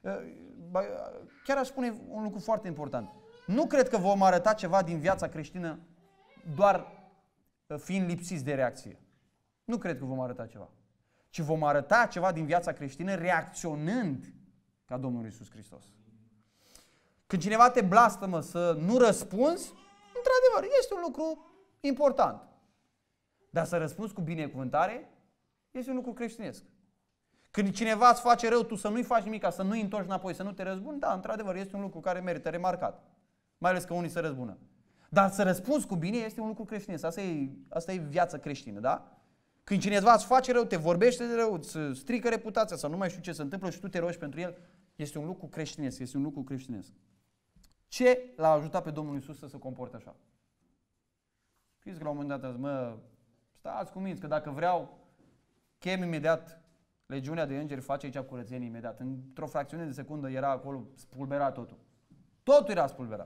Chiar aș spune un lucru foarte important. Nu cred că vom arăta ceva din viața creștină doar fiind lipsiți de reacție. Nu cred că vom arăta ceva. Ci vom arăta ceva din viața creștină reacționând ca Domnul Iisus Hristos. Când cineva te blastămă să nu răspunzi, într-adevăr, este un lucru important. Dar să răspunzi cu binecuvântare este un lucru creștinesc. Când cineva îți face rău, tu să nu-i faci nimic, să nu-i întorci înapoi, să nu te răzbuni, da, într-adevăr, este un lucru care merită remarcat. Mai ales că unii se răzbună. Dar să răspunzi cu bine este un lucru creștinesc. Asta e viața creștină, da? Când cineva îți face rău, te vorbește de rău, îți strică reputația sau nu mai știu ce se întâmplă și tu te rogi pentru el, este un lucru creștinesc, este un lucru creștinesc. Ce l-a ajutat pe Domnul Iisus să se comporte așa? Știți că la un moment dat azi, stați cuminți, că dacă vreau, chem imediat legiunea de îngeri, face aici curățenie imediat. Într-o fracțiune de secundă era acolo spulberat totul. Totul era spulberat.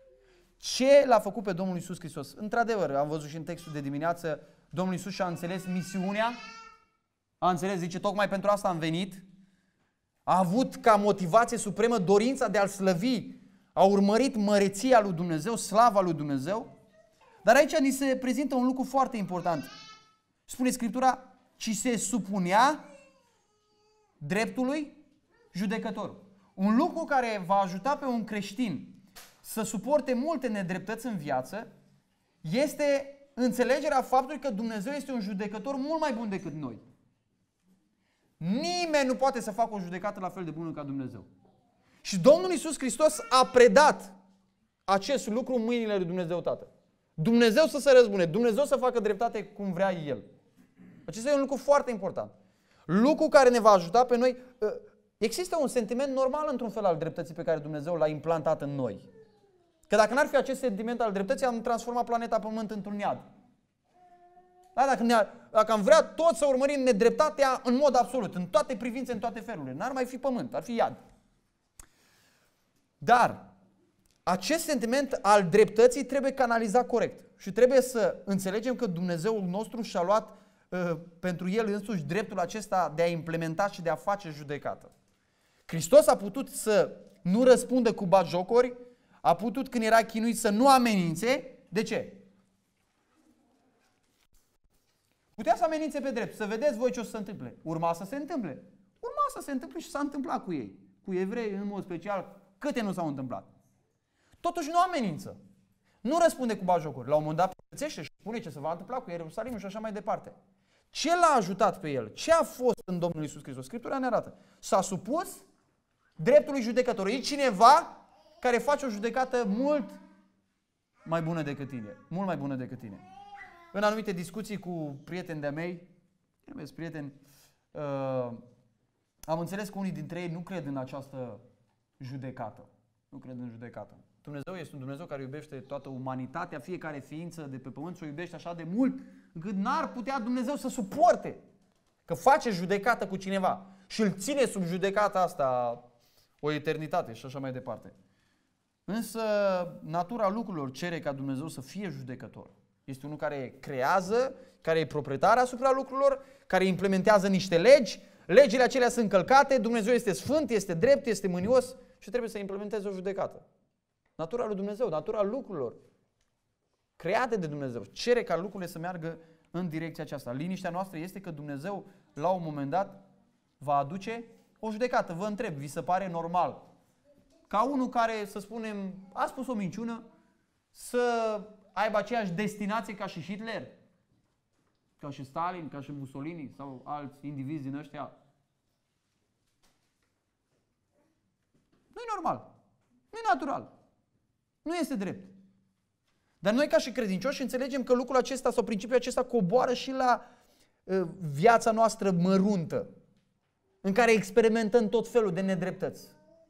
Ce l-a făcut pe Domnul Iisus Hristos? Într-adevăr, am văzut și în textul de dimineață, Domnul Iisus și-a înțeles misiunea, a înțeles, zice, tocmai pentru asta am venit, a avut ca motivație supremă dorința de a-L slăvi, a urmărit măreția lui Dumnezeu, slava lui Dumnezeu, dar aici ni se prezintă un lucru foarte important. Spune Scriptura, ci se supunea dreptului judecător. Un lucru care va ajuta pe un creștin să suporte multe nedreptăți în viață este înțelegerea faptului că Dumnezeu este un judecător mult mai bun decât noi. Nimeni nu poate să facă o judecată la fel de bună ca Dumnezeu. Și Domnul Iisus Hristos a predat acest lucru în mâinile lui Dumnezeu Tatăl. Dumnezeu să se răzbune, Dumnezeu să facă dreptate cum vrea El. Acesta e un lucru foarte important. Lucru care ne va ajuta pe noi. Există un sentiment normal într-un fel al dreptății pe care Dumnezeu l-a implantat în noi. Că dacă n-ar fi acest sentiment al dreptății, am transformat planeta Pământ într-un iad. Da, dacă am vrea toți să urmărim nedreptatea în mod absolut, în toate privințe, în toate felurile, n-ar mai fi pământ, ar fi iad. Dar acest sentiment al dreptății trebuie canalizat corect. Și trebuie să înțelegem că Dumnezeul nostru și-a luat pentru El însuși dreptul acesta de a implementa și de a face judecată. Hristos a putut să nu răspundă cu batjocori, a putut când era chinuit să nu amenințe. De ce? Putea să amenințe pe drept, să vedeți voi ce o să se întâmple. Urma să se întâmple. Urma să se întâmple și s-a întâmplat cu ei. Cu evrei în mod special, câte nu s-au întâmplat. Totuși nu amenință. Nu răspunde cu batjocuri. La un moment dat pățește și spune ce se va întâmpla cu Ierusalimul și așa mai departe. Ce l-a ajutat pe el? Ce a fost în Domnul Iisus Hristos? Scriptura ne arată. S-a supus dreptului judecător. E cineva care face o judecată mult mai bună decât tine. Mult mai bună decât tine. În anumite discuții cu prieteni de-a mei, prieteni, am înțeles că unii dintre ei nu cred în această judecată. Nu cred în judecată. Dumnezeu este un Dumnezeu care iubește toată umanitatea, fiecare ființă de pe pământ și o iubește așa de mult, încât n-ar putea Dumnezeu să suporte că face judecată cu cineva și îl ține sub judecata asta o eternitate și așa mai departe. Însă natura lucrurilor cere ca Dumnezeu să fie judecător. Este unul care creează, care e proprietar asupra lucrurilor, care implementează niște legi, legile acelea sunt călcate, Dumnezeu este sfânt, este drept, este mânios și trebuie să implementeze o judecată. Natura lui Dumnezeu, natura lucrurilor create de Dumnezeu cere ca lucrurile să meargă în direcția aceasta. Liniștea noastră este că Dumnezeu la un moment dat va aduce o judecată. Vă întreb, vi se pare normal ca unul care, să spunem, a spus o minciună să aibă aceeași destinație ca și Hitler, ca și Stalin, ca și Mussolini sau alți indivizi din ăștia? Nu e normal. Nu e natural. Nu este drept. Dar noi ca și credincioși înțelegem că lucrul acesta sau principiul acesta coboară și la viața noastră măruntă, în care experimentăm tot felul de nedreptăți.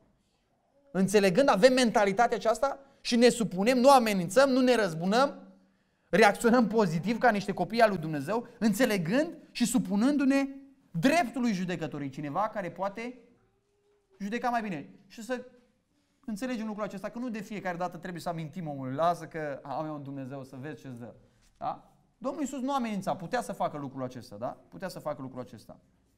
Înțelegând, avem mentalitatea aceasta și ne supunem, nu amenințăm, nu ne răzbunăm, reacționăm pozitiv ca niște copii al lui Dumnezeu, înțelegând și supunându-ne dreptului judecătorului, cineva care poate judeca mai bine. Și să înțelegem lucrul acesta, că nu de fiecare dată trebuie să amintim omului, lasă că am eu un Dumnezeu să vezi ce-ți dă. Da? Domnul Iisus nu amenința, putea să facă lucrul acesta, da? Putea să facă lucrul acesta.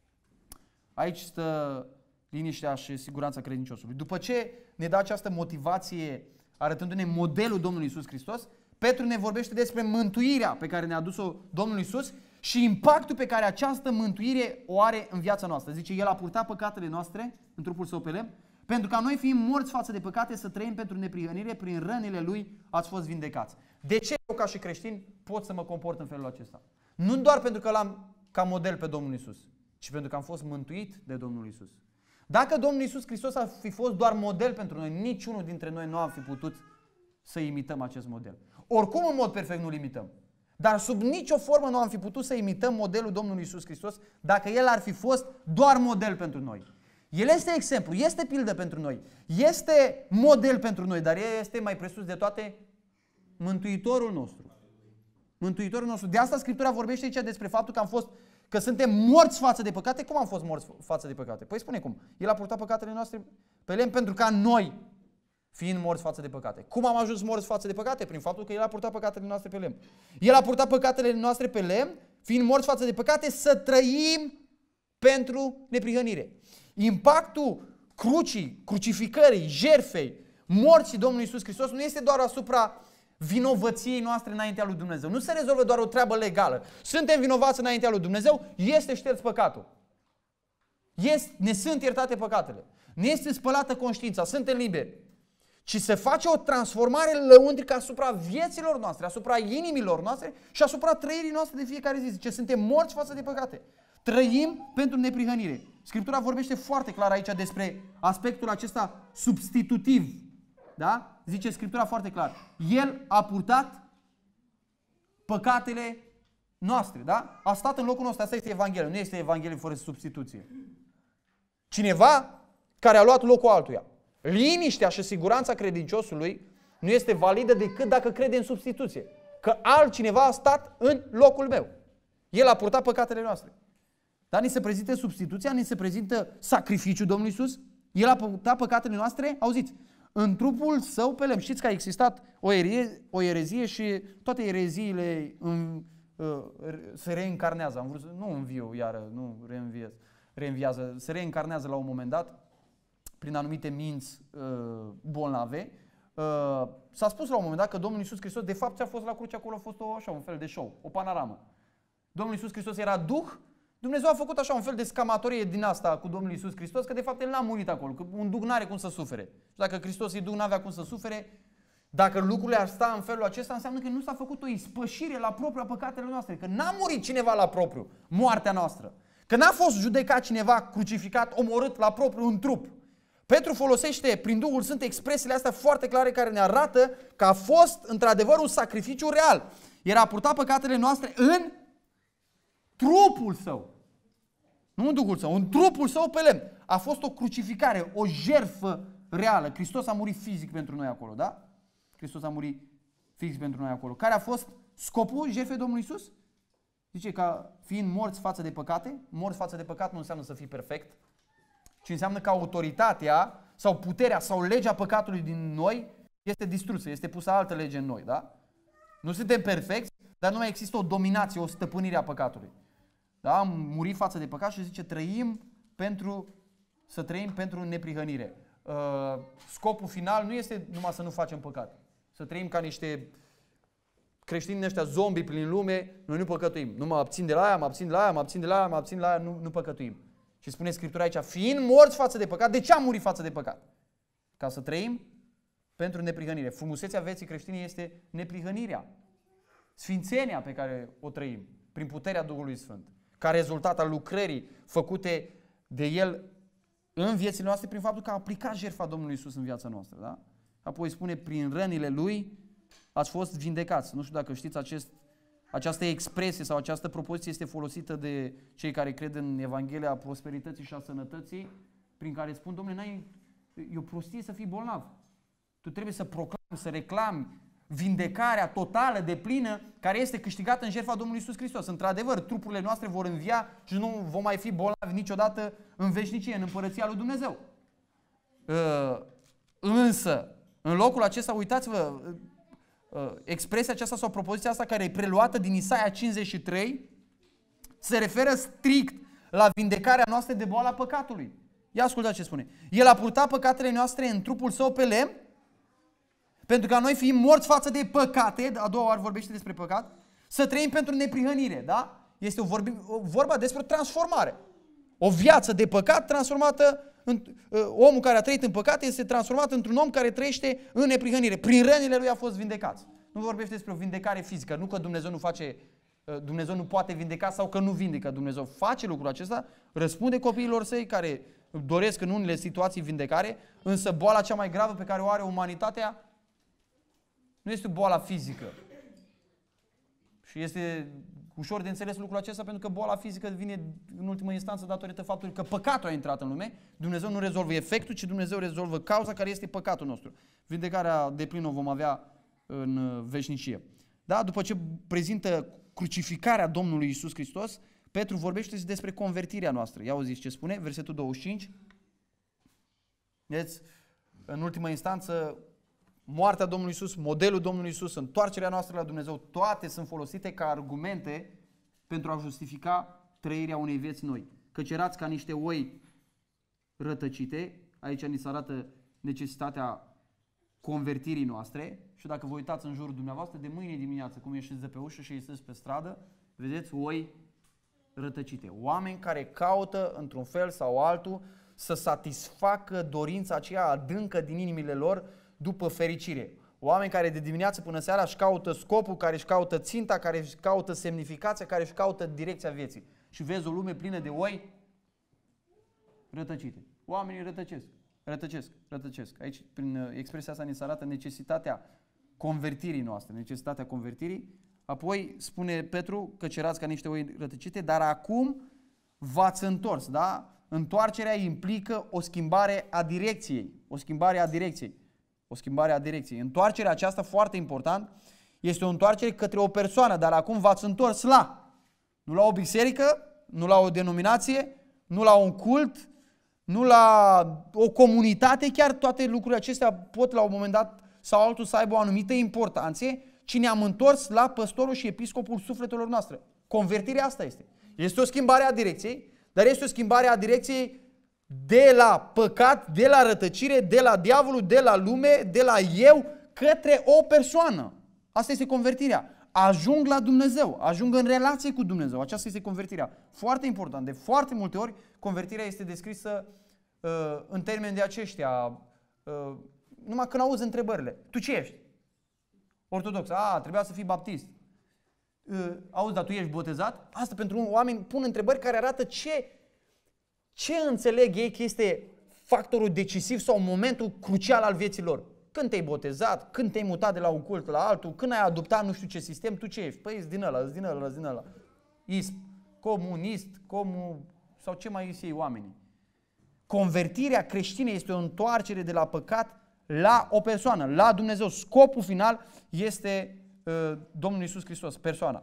Aici stă liniștea și siguranța credinciosului. După ce ne dă această motivație arătându-ne modelul Domnului Iisus Hristos, Petru ne vorbește despre mântuirea pe care ne-a adus-o Domnul Iisus și impactul pe care această mântuire o are în viața noastră. Zice, El a purtat păcatele noastre în trupul Său pe lemn, pentru ca noi fiind morți față de păcate să trăim pentru neprihănire, prin rănile Lui ați fost vindecați. De ce eu ca și creștin pot să mă comport în felul acesta? Nu doar pentru că l-am ca model pe Domnul Iisus, ci pentru că am fost mântuit de Domnul Iisus. Dacă Domnul Iisus Hristos ar fi fost doar model pentru noi, niciunul dintre noi nu am fi putut să imităm acest model. Oricum în mod perfect nu-l imităm. Dar sub nicio formă nu am fi putut să imităm modelul Domnului Iisus Hristos dacă El ar fi fost doar model pentru noi. El este exemplu, este pildă pentru noi, este model pentru noi, dar El este mai presus de toate Mântuitorul nostru. Mântuitorul nostru. De asta Scriptura vorbește aici despre faptul că suntem morți față de păcate. Cum am fost morți față de păcate? Păi spune cum. El a purtat păcatele noastre pe lemn pentru ca noi, fiind morți față de păcate. Cum am ajuns morți față de păcate? Prin faptul că El a purtat păcatele noastre pe lemn. El a purtat păcatele noastre pe lemn, fiind morți față de păcate, să trăim pentru neprihănire. Impactul crucii, crucificării, jertfei, morții Domnului Iisus Hristos nu este doar asupra vinovăției noastre înaintea lui Dumnezeu. Nu se rezolvă doar o treabă legală. Suntem vinovați înaintea lui Dumnezeu, este șters păcatul. Ne sunt iertate păcatele. Ne este spălată conștiința, suntem liberi. Ci se face o transformare lăuntrică asupra vieților noastre, asupra inimilor noastre și asupra trăirii noastre de fiecare zi. Zice, suntem morți față de păcate. Trăim pentru neprihănire. Scriptura vorbește foarte clar aici despre aspectul acesta substitutiv. Da? Zice Scriptura foarte clar. El a purtat păcatele noastre. Da? A stat în locul nostru. Asta este Evanghelia. Nu este Evanghelie fără substituție. Cineva care a luat locul altuia. Liniștea și siguranța credinciosului nu este validă decât dacă crede în substituție. Că altcineva a stat în locul meu. El a purtat păcatele noastre. Dar ni se prezintă substituția, ni se prezintă sacrificiul Domnului Iisus. El a purtat păcatele noastre, auziți, în trupul său pe lemn. Știți că a existat o erezie și toate ereziile se reîncarnează. Am vrut nu înviu iară, nu reînviază, se reîncarnează la un moment dat prin anumite minți bolnave. S-a spus la un moment dat că Domnul Iisus Hristos, de fapt, ce a fost la cruce acolo a fost un fel de show, o panoramă. Domnul Iisus Hristos era Duh, Dumnezeu a făcut așa un fel de scamatorie din asta cu Domnul Iisus Hristos, că de fapt El n-a murit acolo, că un Duh n-are cum să sufere. Și dacă Hristos e Duh, n-avea cum să sufere. Dacă lucrurile ar sta în felul acesta, înseamnă că nu s-a făcut o ispășire la propriu a păcatelor noastre, că n-a murit cineva la propriu, moartea noastră, că n-a fost judecat cineva, crucificat, omorât la propriu în trup. Petru folosește prin Duhul Sfânt expresiile astea foarte clare care ne arată că a fost într-adevăr un sacrificiu real. El a purtat păcatele noastre în trupul său. Nu în Duhul său, în trupul său pe lemn. A fost o crucificare, o jertfă reală. Hristos a murit fizic pentru noi acolo, da? Hristos a murit fizic pentru noi acolo. Care a fost scopul jertfei Domnului Iisus? Zice că fiind morți față de păcate, morți față de păcat nu înseamnă să fii perfect, ci înseamnă că autoritatea sau puterea sau legea păcatului din noi este distrusă, este pusă altă lege în noi, da? Nu suntem perfecți, dar nu mai există o dominație, o stăpânire a păcatului. Da? Am murit față de păcat și zice trăim pentru neprihănire. Scopul final nu este numai să nu facem păcat. Să trăim ca niște creștini ăștia zombie prin lume, noi nu păcătuim. Nu mă abțin de la aia, mă abțin de la aia, mă abțin de la aia, mă abțin de la aia, nu păcătuim. Și spune Scriptura aici, fiind morți față de păcat, de ce am murit față de păcat? Ca să trăim pentru neprihănire. Frumusețea vieții creștine este neprihănirea. Sfințenia pe care o trăim prin puterea Duhului Sfânt. Ca rezultat al lucrării făcute de El în viețile noastre prin faptul că a aplicat jertfa Domnului Iisus în viața noastră. Da? Apoi spune, prin rănile Lui ați fost vindecați. Nu știu dacă știți această expresie sau această propoziție este folosită de cei care cred în Evanghelia prosperității și a sănătății, prin care spun, Dom'le, e o prostie să fii bolnav. Tu trebuie să proclami, să reclami vindecarea totală, deplină, care este câștigată în jertfa Domnului Iisus Hristos. Într-adevăr, trupurile noastre vor învia și nu vom mai fi bolnavi niciodată în veșnicie, în împărăția lui Dumnezeu. Însă, în locul acesta, uitați-vă, expresia aceasta sau propoziția asta care e preluată din Isaia 53 se referă strict la vindecarea noastră de boala păcatului. Ia ascultați ce spune. El a purtat păcatele noastre în trupul său pe lemn, pentru ca noi fiind morți față de păcate, a doua oară vorbește despre păcat, să trăim pentru neprihănire, da? Este vorba despre transformare. O viață de păcat transformată, omul care a trăit în păcat este transformat într-un om care trăiește în neprihănire. Prin rănile lui a fost vindecat. Nu vorbește despre o vindecare fizică, nu că Dumnezeu nu poate vindeca sau că nu vindecă. Dumnezeu face lucrul acesta, răspunde copiilor săi care doresc în unele situații vindecare, însă boala cea mai gravă pe care o are umanitatea nu este boala fizică. Și este ușor de înțeles lucrul acesta pentru că boala fizică vine în ultimă instanță datorită faptului că păcatul a intrat în lume. Dumnezeu nu rezolvă efectul, ci Dumnezeu rezolvă cauza care este păcatul nostru. Vindecarea deplină o vom avea în veșnicie. Da? După ce prezintă crucificarea Domnului Iisus Hristos, Petru vorbește despre convertirea noastră. Ia auziți ce spune, versetul 25. Vedeți, în ultimă instanță, moartea Domnului Iisus, modelul Domnului Iisus, întoarcerea noastră la Dumnezeu, toate sunt folosite ca argumente pentru a justifica trăirea unei vieți noi. Căci erați ca niște oi rătăcite, aici ni se arată necesitatea convertirii noastre. Și dacă vă uitați în jurul dumneavoastră, de mâine dimineață, cum ieșiți de pe ușă și ieșiți pe stradă, vedeți oi rătăcite. Oameni care caută, într-un fel sau altul, să satisfacă dorința aceea adâncă din inimile lor după fericire. Oameni care de dimineață până seara își caută scopul, care își caută ținta, care își caută semnificația, care își caută direcția vieții. Și vezi o lume plină de oi rătăcite. Oamenii rătăcesc. Aici, prin expresia asta, ne se arată necesitatea convertirii noastre, necesitatea convertirii. Apoi spune Petru că cerați ca niște oi rătăcite, dar acum v-ați întors, da? Întoarcerea implică o schimbare a direcției. Întoarcerea aceasta, foarte important, este o întoarcere către o persoană, dar acum v-ați întors nu la o biserică, nu la o denominație, nu la un cult, nu la o comunitate, chiar toate lucrurile acestea pot la un moment dat sau altul să aibă o anumită importanță, ci ne-am întors la păstorul și episcopul sufletelor noastre. Convertirea asta este. Este o schimbare a direcției, dar este o schimbare a direcției de la păcat, de la rătăcire, de la diavolul, de la lume, de la eu, către o persoană. Asta este convertirea. Ajung la Dumnezeu, ajung în relație cu Dumnezeu. Aceasta este convertirea. Foarte important. De foarte multe ori, convertirea este descrisă în termeni de aceștia. Numai când auzi întrebările. Tu ce ești? Ortodox. Trebuia să fii baptist. Auzi, dar tu ești botezat? Asta pentru oameni pun întrebări care arată ce înțeleg ei că este factorul decisiv sau momentul crucial al vieții lor. Când te-ai botezat, când te-ai mutat de la un cult la altul, când ai adoptat nu știu ce sistem, tu ce ești? Păi ești din ăla. Isp, comunist, sau ce mai zis ei oamenii. Convertirea creștină este o întoarcere de la păcat la o persoană, la Dumnezeu. Scopul final este Domnul Iisus Hristos, persoana.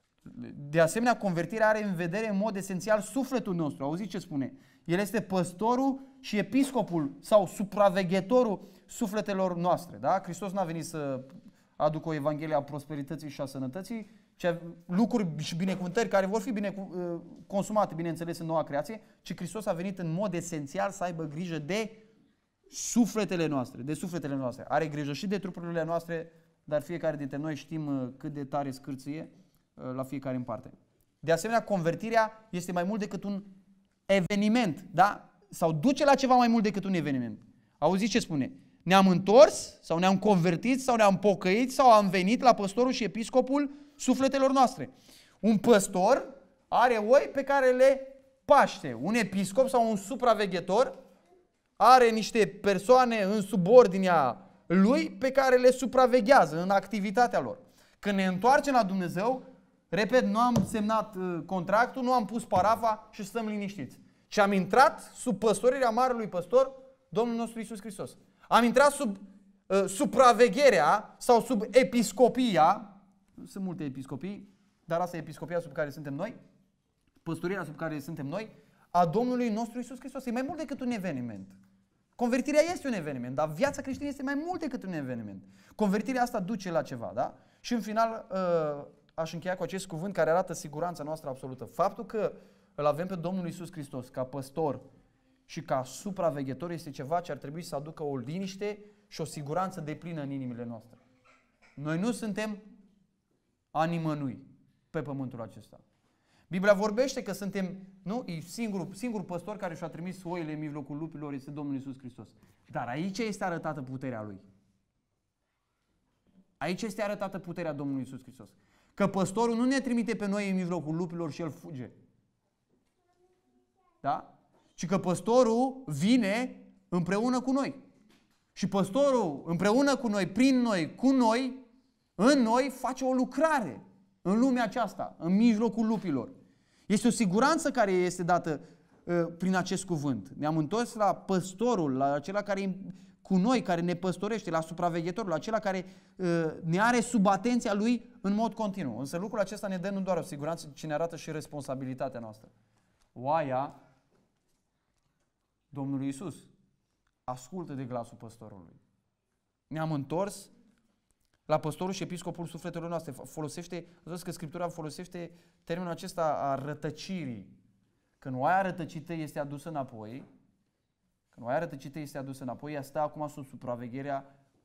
De asemenea, convertirea are în vedere în mod esențial sufletul nostru. Auziți ce spune? El este păstorul și episcopul sau supraveghetorul sufletelor noastre. Da? Hristos n-a venit să aducă o evanghelie a prosperității și a sănătății, ci lucruri și binecuvântări care vor fi consumate, bineînțeles, în noua creație, ci Hristos a venit în mod esențial să aibă grijă de sufletele noastre. Are grijă și de trupurile noastre, dar fiecare dintre noi știm cât de tare scârție la fiecare în parte. De asemenea, convertirea este mai mult decât un eveniment, da? Sau duce la ceva mai mult decât un eveniment. Auziți ce spune? Ne-am întors sau ne-am convertit sau ne-am pocăit sau am venit la păstorul și episcopul sufletelor noastre. Un păstor are oi pe care le paște. Un episcop sau un supraveghetor are niște persoane în subordinea lui pe care le supraveghează în activitatea lor. Când ne întoarcem la Dumnezeu, repet, nu am semnat contractul, nu am pus parafa și stăm liniștiți. Și am intrat sub păstorirea Marelui Păstor, Domnul nostru Iisus Hristos. Am intrat sub supravegherea sau sub episcopia, sunt multe episcopii, dar asta e episcopia sub care suntem noi, păstorirea sub care suntem noi, a Domnului nostru Iisus Hristos. E mai mult decât un eveniment. Convertirea este un eveniment, dar viața creștină este mai mult decât un eveniment. Convertirea asta duce la ceva, da? Și în final aș încheia cu acest cuvânt care arată siguranța noastră absolută. Faptul că îl avem pe Domnul Iisus Hristos ca păstor și ca supraveghetor este ceva ce ar trebui să aducă o liniște și o siguranță deplină în inimile noastre. Noi nu suntem a nimănui pe pământul acesta. Biblia vorbește că suntem, nu? E singurul păstor care și-a trimis oile în mijlocul lupilor este Domnul Iisus Hristos. Dar aici este arătată puterea Lui. Aici este arătată puterea Domnului Iisus Hristos. Că păstorul nu ne trimite pe noi în mijlocul lupilor și el fuge. Da? Ci că păstorul vine împreună cu noi. Și păstorul împreună cu noi, prin noi, cu noi, în noi face o lucrare în lumea aceasta, în mijlocul lupilor. Este o siguranță care este dată prin acest cuvânt. Ne-am întors la păstorul, la acela care e cu noi, care ne păstorește, la supraveghetorul, la acela care ne are sub atenția lui în mod continuu. Însă lucrul acesta ne dă nu doar o siguranță, ci ne arată și responsabilitatea noastră. Oaia Domnului Iisus ascultă de glasul păstorului. Ne-am întors la păstorul și episcopul sufletelor noastre. Ați că Scriptura folosește termenul acesta a rătăcirii. Când oaia rătăcită este adusă înapoi, ea stă acum sub supravegherea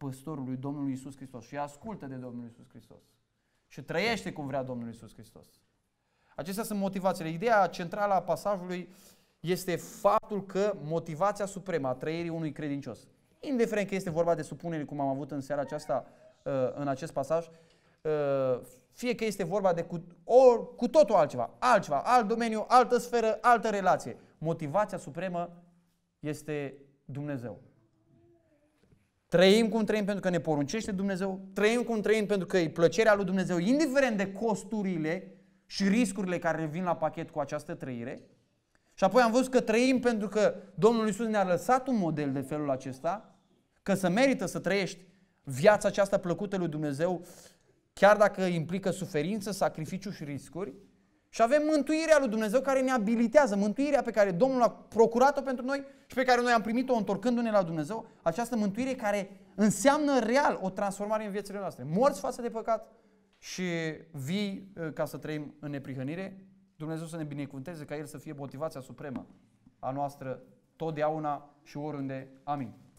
păstorului Domnului Iisus Hristos și ascultă de Domnul Iisus Hristos și trăiește cum vrea Domnul Iisus Hristos. Acestea sunt motivațiile. Ideea centrală a pasajului este faptul că motivația supremă a trăirii unui credincios, indiferent că este vorba de supunere, cum am avut în seara aceasta în acest pasaj, fie că este vorba de cu totul altceva, alt domeniu, altă sferă, altă relație. Motivația supremă este Dumnezeu. Trăim cum trăim pentru că ne poruncește Dumnezeu, trăim cum trăim pentru că e plăcerea lui Dumnezeu, indiferent de costurile și riscurile care vin la pachet cu această trăire. Și apoi am văzut că trăim pentru că Domnul Iisus ne-a lăsat un model de felul acesta, că se merită să trăiești viața aceasta plăcută lui Dumnezeu, chiar dacă implică suferință, sacrificiu și riscuri. Și avem mântuirea lui Dumnezeu care ne abilitează, mântuirea pe care Domnul a procurat-o pentru noi și pe care noi am primit-o întorcându-ne la Dumnezeu, această mântuire care înseamnă real o transformare în viețile noastre. Morți față de păcat și vii ca să trăim în neprihănire. Dumnezeu să ne binecuvânteze, ca El să fie motivația supremă a noastră totdeauna și oriunde. Amin.